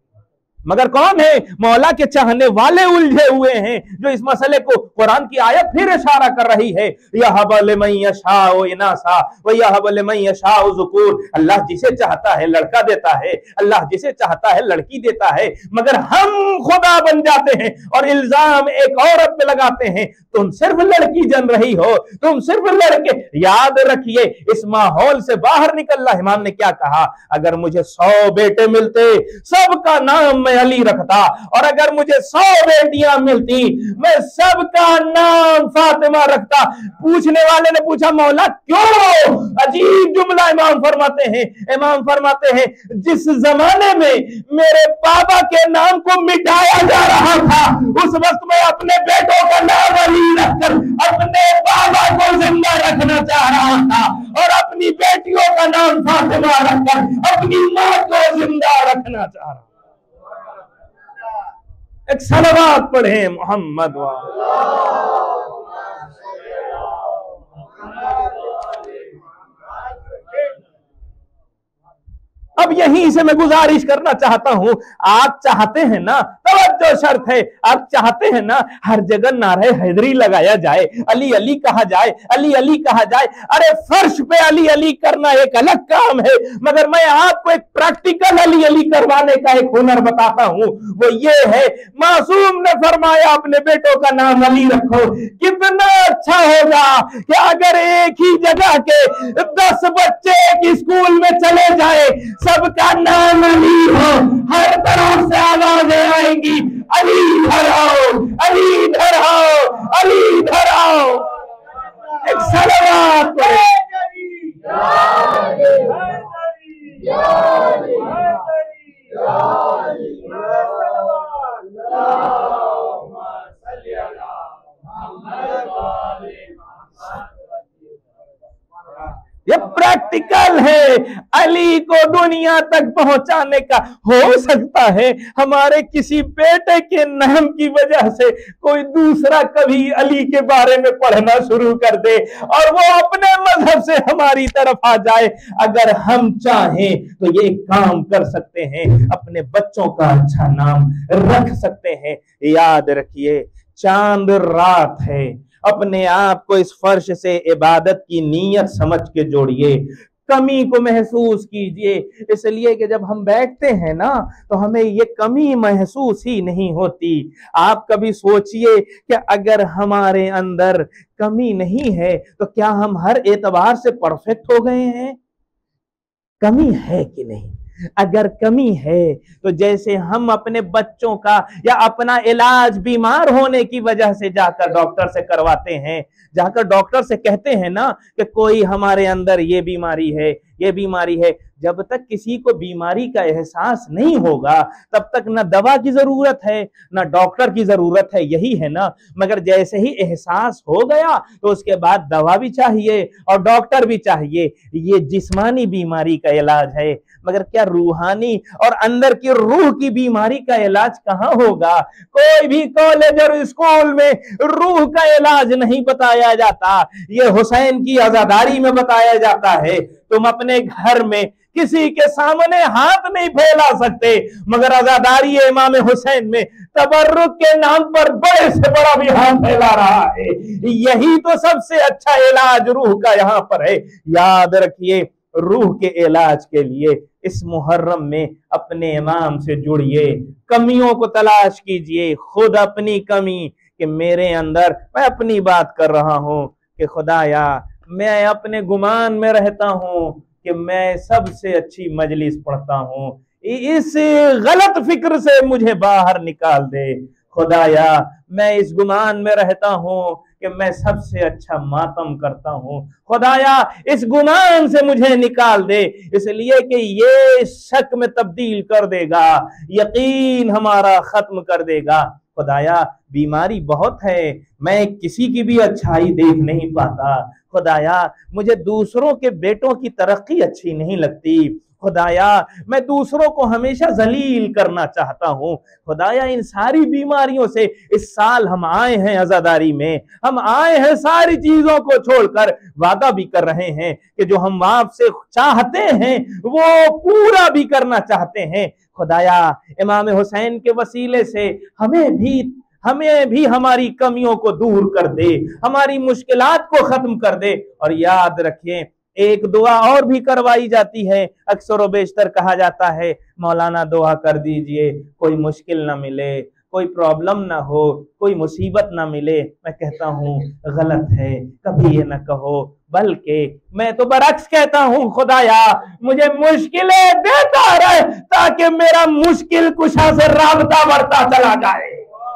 मगर कौन है? मौला के चाहने वाले उलझे हुए हैं जो इस मसले को, कुरान की आयत फिर इशारा कर रही है, यहब लिमन यशाउ इनासा व यहब लिमन यशाउ ज़ुकूर। अल्लाह जिसे चाहता है लड़का देता है, अल्लाह जिसे चाहता है लड़की देता है। मगर हम खुदा बन जाते हैं और इल्जाम एक औरत पे लगाते हैं, तुम सिर्फ लड़की जन रही हो, तुम सिर्फ लड़के। याद रखिए इस माहौल से बाहर निकलना। इमाम ने क्या कहा? अगर मुझे 100 बेटे मिलते सबका नाम मैं अली रखता, और अगर मुझे 100 बेटियां मिलती मैं सबका नाम फातिमा रखता। पूछने वाले ने पूछा मौला क्यों? अजीब जुमला इमाम फरमाते हैं जिस जमाने में मेरे बाबा के नाम को मिटाया जा रहा था उस वक्त मैं अपने बेटों का नाम अली रखकर अपने बाबा को जिंदा रखना चाह रहा था, और अपनी बेटियों का नाम फातिमा रखकर अपनी मां को जिंदा रखना चाह रहा। एक सलवात पढ़े मोहम्मद अब यहीं से मैं गुजारिश करना चाहता हूं, आप चाहते हैं ना, तवज्जो शर्त है, आप चाहते हैं ना हर जगह नारे हैदरी लगाया जाए, अली अली कहा जाए, अली अली कहा जाए। अरे फर्श पे अली अली करना एक अलग काम है, मगर मैं आपको एक प्रैक्टिकल अली अली करवाने का एक हुनर बताता हूं, वो ये है, मासूम ने फरमाया अपने बेटों का नाम अली रखो। कितना अच्छा होगा कि अगर एक ही जगह के 10 बच्चे एक स्कूल में चले जाए, सबका नाम अली हो, हर तरफ से आवाजें आएंगी, अली इधर आओ, अली इधर आओ, अली इधर आओ। एक सलवात पढ़े। अमल है अली को दुनिया तक पहुंचाने का। हो सकता है हमारे किसी बेटे के नाम की वजह से कोई दूसरा कभी अली के बारे में पढ़ना शुरू कर दे और वो अपने मजहब से हमारी तरफ आ जाए। अगर हम चाहें तो ये काम कर सकते हैं, अपने बच्चों का अच्छा नाम रख सकते हैं। याद रखिए, चांद रात है, अपने आप को इस फर्श से इबादत की नीयत समझ के जोड़िए, कमी को महसूस कीजिए, इसलिए कि जब हम बैठते हैं ना तो हमें ये कमी महसूस ही नहीं होती। आप कभी सोचिए कि अगर हमारे अंदर कमी नहीं है तो क्या हम हर एतबार से परफेक्ट हो गए हैं? कमी है कि नहीं? अगर कमी है तो जैसे हम अपने बच्चों का या अपना इलाज बीमार होने की वजह से जाकर डॉक्टर से करवाते हैं, जाकर डॉक्टर से कहते हैं ना कि कोई हमारे अंदर ये बीमारी है, ये बीमारी है, जब तक किसी को बीमारी का एहसास नहीं होगा तब तक ना दवा की जरूरत है ना डॉक्टर की जरूरत है, यही है ना। मगर जैसे ही एहसास हो गया तो उसके बाद दवा भी चाहिए और डॉक्टर भी चाहिए। ये जिस्मानी बीमारी का इलाज है, मगर क्या रूहानी और अंदर की रूह की बीमारी का इलाज कहां होगा? कोई भी कॉलेज और स्कूल में रूह का इलाज नहीं बताया जाता, ये हुसैन की आजादारी में बताया जाता है। तुम अपने घर में किसी के सामने हाथ नहीं फैला सकते, मगर आजादारी इमाम हुसैन में तबर्रुक के नाम पर बड़े से बड़ा भी हाथ फैला रहा है। यही तो सबसे अच्छा इलाज रूह का यहां पर है। याद रखिए, रूह के इलाज के लिए इस मुहर्रम में अपने इमाम से जुड़िए, कमियों को तलाश कीजिए, खुद अपनी कमी कि मेरे अंदर, मैं अपनी बात कर रहा हूं कि खुदाया मैं अपने गुमान में रहता हूं कि मैं सबसे अच्छी मजलिस पढ़ता हूं, इस गलत फिक्र से मुझे बाहर निकाल दे। खुदाया मैं इस गुमान में रहता हूं कि मैं सबसे अच्छा मातम करता हूं, खुदाया इस गुमान से मुझे निकाल दे, इसलिए कि ये शक में तब्दील कर देगा, यकीन हमारा खत्म कर देगा। खुदाया बीमारी बहुत है, मैं किसी की भी अच्छाई देख नहीं पाता। खुदाया मुझे दूसरों के बेटों की तरक्की अच्छी नहीं लगती। खुदाया मैं दूसरों को हमेशा जलील करना चाहता हूं। खुदाया इन सारी बीमारियों से इस साल हम आए हैं आजादारी में, हम आए हैं सारी चीजों को छोड़कर, वादा भी कर रहे हैं कि जो हम आपसे चाहते हैं वो पूरा भी करना चाहते हैं। खुदाया इमाम हुसैन के वसीले से हमें भी हमारी कमियों को दूर कर दे, हमारी मुश्किलात को खत्म कर दे। और याद रखिए, एक दुआ और भी करवाई जाती है, अक्सर व बेशतर कहा जाता है मौलाना दुआ कर दीजिए कोई मुश्किल ना मिले, कोई प्रॉब्लम ना हो, कोई मुसीबत ना मिले। मैं कहता हूँ गलत है, कभी ये ना कहो, बल्कि मैं तो बरक्स कहता हूँ खुदाया मुझे मुश्किलें देता रहे ताकि मेरा मुश्किल कुशा से राबता बढ़ता चला जाए।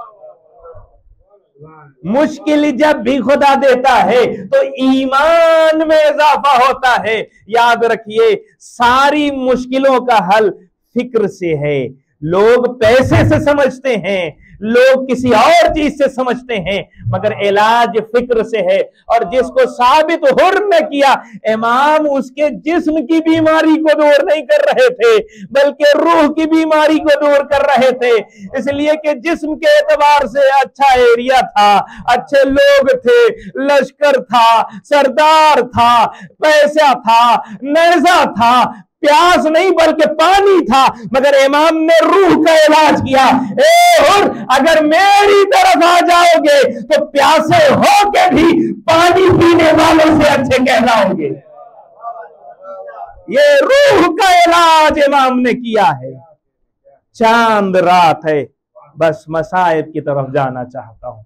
मुश्किल जब भी खुदा देता है तो ईमान में इजाफा होता है। याद रखिए, सारी मुश्किलों का हल फिक्र से है। लोग पैसे से समझते हैं, लोग किसी और चीज से समझते हैं, मगर इलाज फिक्र से है। और जिसको साबित हुर ने किया, इमाम उसके जिस्म की बीमारी को दूर नहीं कर रहे थे बल्कि रूह की बीमारी को दूर कर रहे थे। इसलिए कि जिस्म के एतबार से अच्छा एरिया था, अच्छे लोग थे, लश्कर था, सरदार था, पैसा था, नेजा था, प्यास नहीं बल्कि पानी था, मगर इमाम ने रूह का इलाज किया। अगर मेरी तरफ आ जाओगे तो प्यासे होके भी पानी पीने वालों से अच्छे कहलाओगे। ये रूह का इलाज इमाम ने किया है। चांद रात है, बस मसाइब की तरफ जाना चाहता हूं।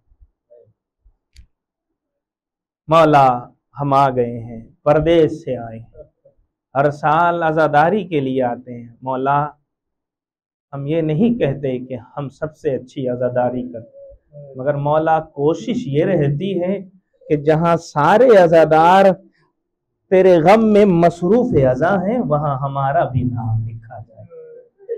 मौला हम आ गए हैं, परदेश से आए हैं, हर साल आजादारी के लिए आते हैं। मौला हम ये नहीं कहते कि हम सबसे अच्छी आजादारी करते, मगर मौला कोशिश ये रहती है कि जहां सारे आजादार तेरे गम में मसरूफ अज़ा हैं वहां हमारा भी नाम लिखा जाए।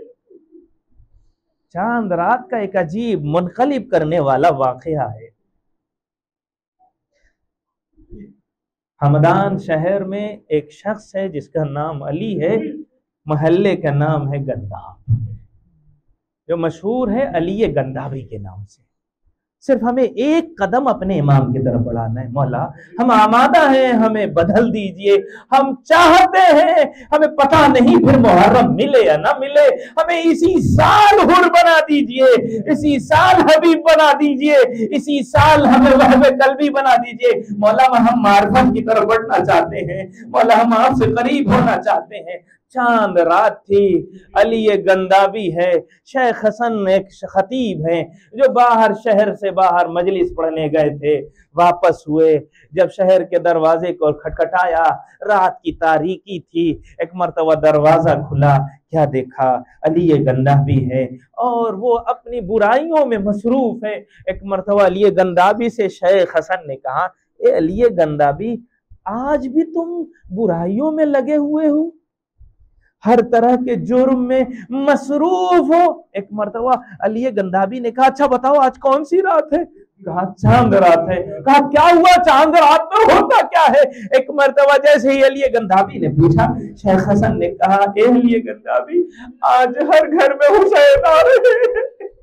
चांद रात का एक अजीब मुनक़लिब करने वाला वाक़या है। हमदान शहर में एक शख्स है जिसका नाम अली है, महल्ले का नाम है गंदाब, जो मशहूर है अली गंदाबी के नाम से। सिर्फ हमें एक कदम अपने इमाम की तरफ बढ़ाना है। मौला हम आमादा हैं, हमें बदल दीजिए, हम चाहते हैं, हमें पता नहीं फिर मुहर्रम मिले या ना मिले, हमें इसी साल हुर बना दीजिए, इसी साल हबीब बना दीजिए, इसी साल हमें वहबे कल्बी बना दीजिए। मौला हम मार्फत की तरफ बढ़ना चाहते हैं, मौला हम आपसे करीब होना चाहते हैं। चांद रात थी, अली गंदाबी है, शेख हसन एक खतीब है जो बाहर शहर से बाहर मजलिस पढ़ने गए थे, वापस हुए, जब शहर के दरवाजे को खटखटाया, रात की तारीकी थी, एक मर्तबा दरवाजा खुला, क्या देखा अली गंदाबी है और वो अपनी बुराइयों में मसरूफ है। एक मर्तबा अली गंदाबी से शेख हसन ने कहा, ए अली गंदाबी, आज भी तुम बुराइयों में लगे हुए हो, हर तरह के जुर्म में मसरूफ हो। एक मर्तबा अली गंदाबी ने कहा, अच्छा बताओ आज कौन सी रात है? कहा चांद रात है। कहा क्या हुआ चांद रात में होता क्या है? एक मर्तबा जैसे ही अली गंदाबी ने पूछा, शेख हसन ने कहा, ए अली गंदाबी, आज हर घर में हुसैन आ रहे हैं,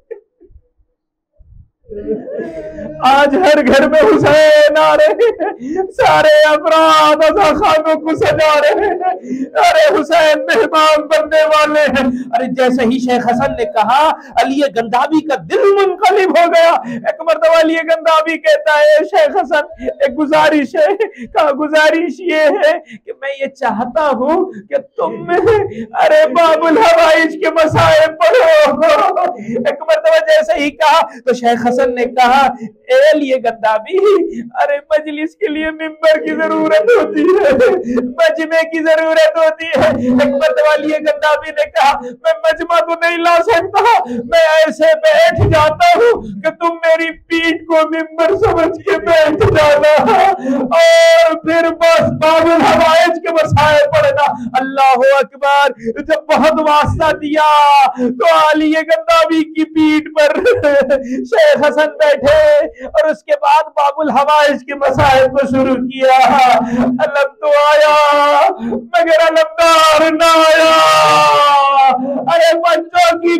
आज हर घर में हुसैन आ रहे हैं, सारे अपराध खानों को सजा रहे हैं, अरे हुसैन मेहमान बनने वाले हैं। अरे जैसे ही शेख हसन ने कहा, अली गंदाबी का दिल मुनकलिब हो गया। एक मर्तबा अली गंदाबी कहता है, शेख हसन एक गुजारिश है। कहा गुजारिश ये है कि मैं ये चाहता हूँ कि तुम अरे बाबुल हवाइज के मसाइब पढ़ो। एक मर्तबा जैसे ही कहा तो शेख हसन ने कहा, ए अली गंदाबी, अरे मजलिस के लिए मिंबर की जरूरत होती है, मजमे की जरूरत होती है। एक मर्तबा अली गंदाबी ने कहा, मैं मजमा तो नहीं ला सकता, मैं ऐसे बैठ जाता हूँ कि तुम मेरी पीठ को मिंबर समझ के बैठ जाना और फिर बस बाबुल हवाइज के मसाइल पढ़ना। अल्लाह अकबर। जब बहुत वास्ता दिया तो अली गंदाबी की पीठ पर शेख हसन बैठे और उसके बाद बाबुल हवाइज के मसाइल को शुरू किया। अलम तो आया मगर अलमदार ना आया। अरे बच्चों की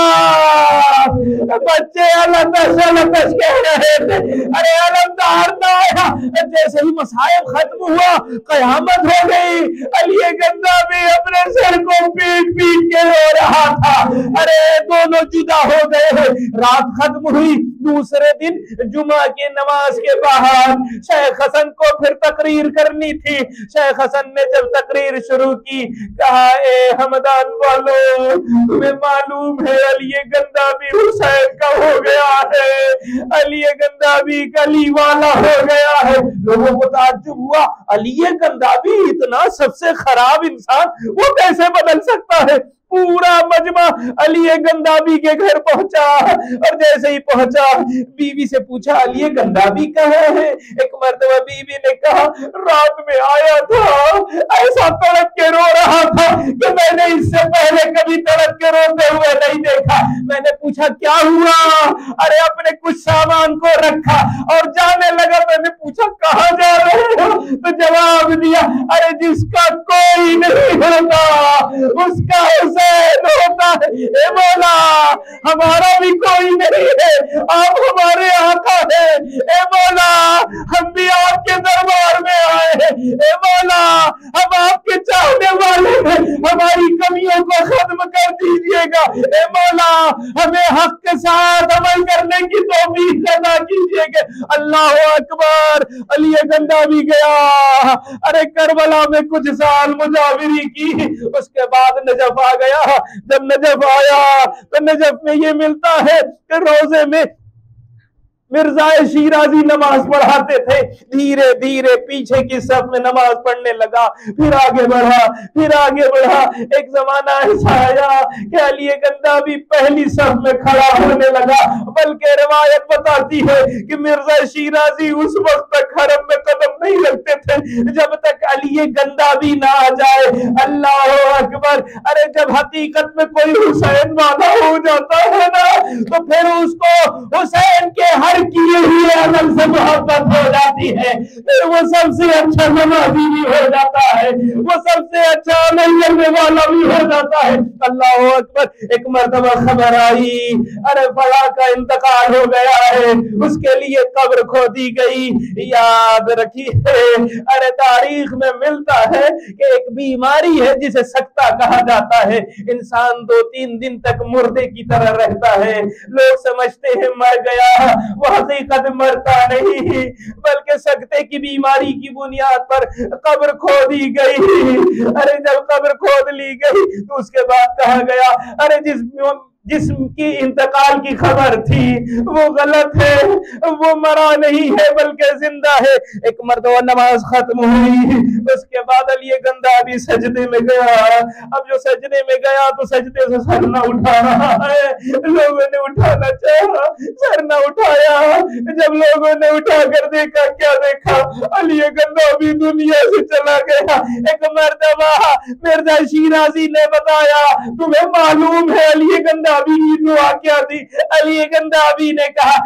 प्यार, बच्चे अलकश कह रहे थे, अरे अलमदार ना आया। जैसे ही मसाइब खत्म हुआ, कयामत हो गई। अली गंदाबी अपने सिर को पीट पीट के रो रहा था। अरे दोनों जुदा हो गए। रात खत्म हुई, दूसरे दिन जुमा की नमाज के बाद शेख हसन को फिर तकरीर करनी थी। शेख हसन ने जब तकरीर शुरू की, कहा, ए हमदान वालों, तुम्हें मालूम है अली गंदाबी हुसैन का हो गया है, अली गंदाबी कली वाला हो गया है। लोगों को ताज्जुब हुआ, अली गंदाबी इतना सबसे खराब इंसान वो कैसे बदल सकता है? पूरा मजमा अली गंदाबी के घर पहुंचा और जैसे ही पहुंचा बीवी से पूछा, अली गंदाबी कहाँ है? एक मर्तबा बीवी ने कहा, रात में आया था, ऐसा तड़प के रो रहा था कि मैंने इससे पहले कभी तड़प के रोते हुए नहीं देखा। मैंने पूछा क्या हुआ? अरे अपने कुछ सामान को रखा और जाने लगा। मैंने पूछा कहाँ जा रहे हो? तो जवाब दिया, अरे जिसका कोई नहीं होता उसका होता है। ए मौला, हमारा भी कोई नहीं है, आप हमारे आका है। ए मौला, हम भी आपके दरबार में आए हैं। ए मौला, हम आपके चाहने वाले हैं, हमारी कमियों को खत्म कर दीजिएगा। ए मौला, हमें हक के साथ अमल करने की तौफीक अता कीजिएगा। अल्लाह अकबर। अली गंदाबी गया, अरे करबला में कुछ साल मुजाविरी की, उसके बाद नजफ आ गया। जब नजफ आया तो नजफ में ये मिलता है कि रोजे में मिर्जा शिराजी नमाज पढ़ाते थे। धीरे धीरे पीछे की सफ में नमाज पढ़ने लगा, फिर आगे बढ़ा, फिर आगे बढ़ा। एक जमाना ऐसा आया कि अली गंदाबी पहली सफ में खड़ा होने लगा। बल्कि रिवायत बताती है कि मिर्जा शिराजी उस वक्त तक हरम में कदम नहीं रखते थे जब तक अली ये गंदा भी ना आ जाए। अल्लाह अकबर। अरे जब हकीकत में कोई हुसैन वाला हो जाता है ना तो फिर उसको हुसैन के हर किए हुए अमल से मोहब्बत हो जाती है, फिर वो सबसे अच्छा नमाजी भी हो जाता है, वो सबसे अच्छा अमल करने वाला भी हो जाता है। अल्लाह अकबर। एक मर्तबा खबर आई, अरे फला का इंतकाल हो गया है, उसके लिए कब्र खोदी गई। याद रखिए, अरे तारीख में मिलता है कि एक बीमारी है जिसे सकता कहा जाता है। इंसान 2-3 दिन तक मुर्दे की तरह रहता है, लोग समझते हैं मर गया, वो हकीकत मरता नहीं, बल्कि सकते की बीमारी की बुनियाद पर कब्र खोदी गई। अरे जब कब्र खोद ली गई तो उसके बाद कहा गया, अरे जिसकी इंतकाल की खबर थी वो गलत है, वो मरा नहीं है बल्कि जिंदा है। एक मर्तबा नमाज खत्म हुई, उसके बाद अली गंदा भी सजदे में गया। अब जो सजदे में गया तो सजदे से सर न उठा रहा है, लोगों ने उठाना चाहा, सर न उठाया। जब लोगों ने उठा कर देखा, क्या देखा, अली गंदा भी दुनिया से चला गया। एक मर्तबा मिर्जा शिराजी ने बताया, तुम्हें मालूम है अली गंदा की दुआ क्या थी? अली गंदावी ने कहा,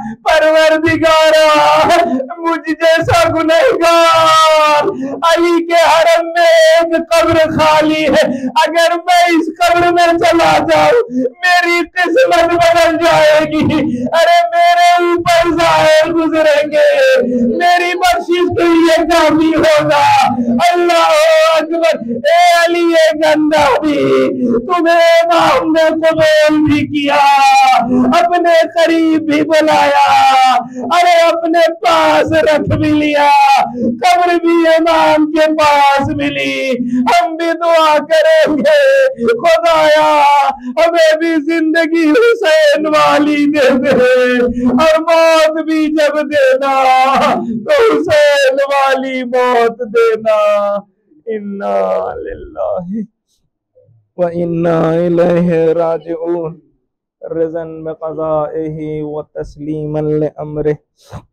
परवरदिगारा मुझ जैसा गुनहगार अली के हरम में एक कब्र खाली है, अगर मैं इस कब्र में चला जाऊं मेरी किस्मत बदल जाएगी। अरे मेरे ऊपर ज़ाहिर गुजरेंगे, मेरी बख्शिश के लिए काफी होगा। अल्लाह अकबर। ए अली गंदावी, तुम्हें इमाम ने कबूल भी किया, अपने करीब भी बुलाया, अरे अपने पास रख भी लिया, कब्र भी इमाम के पास मिली। हम भी दुआ करेंगे, खुदाया हमें भी जिंदगी हुसैन वाली दे दे, और मौत भी जब देना तो हुसैन वाली मौत देना। इन्ना लिल्लाहि व इन्ना इलैहि राजिऊन। रिज़न में क़ज़ाइही व तस्लीमन लिअम्रिही।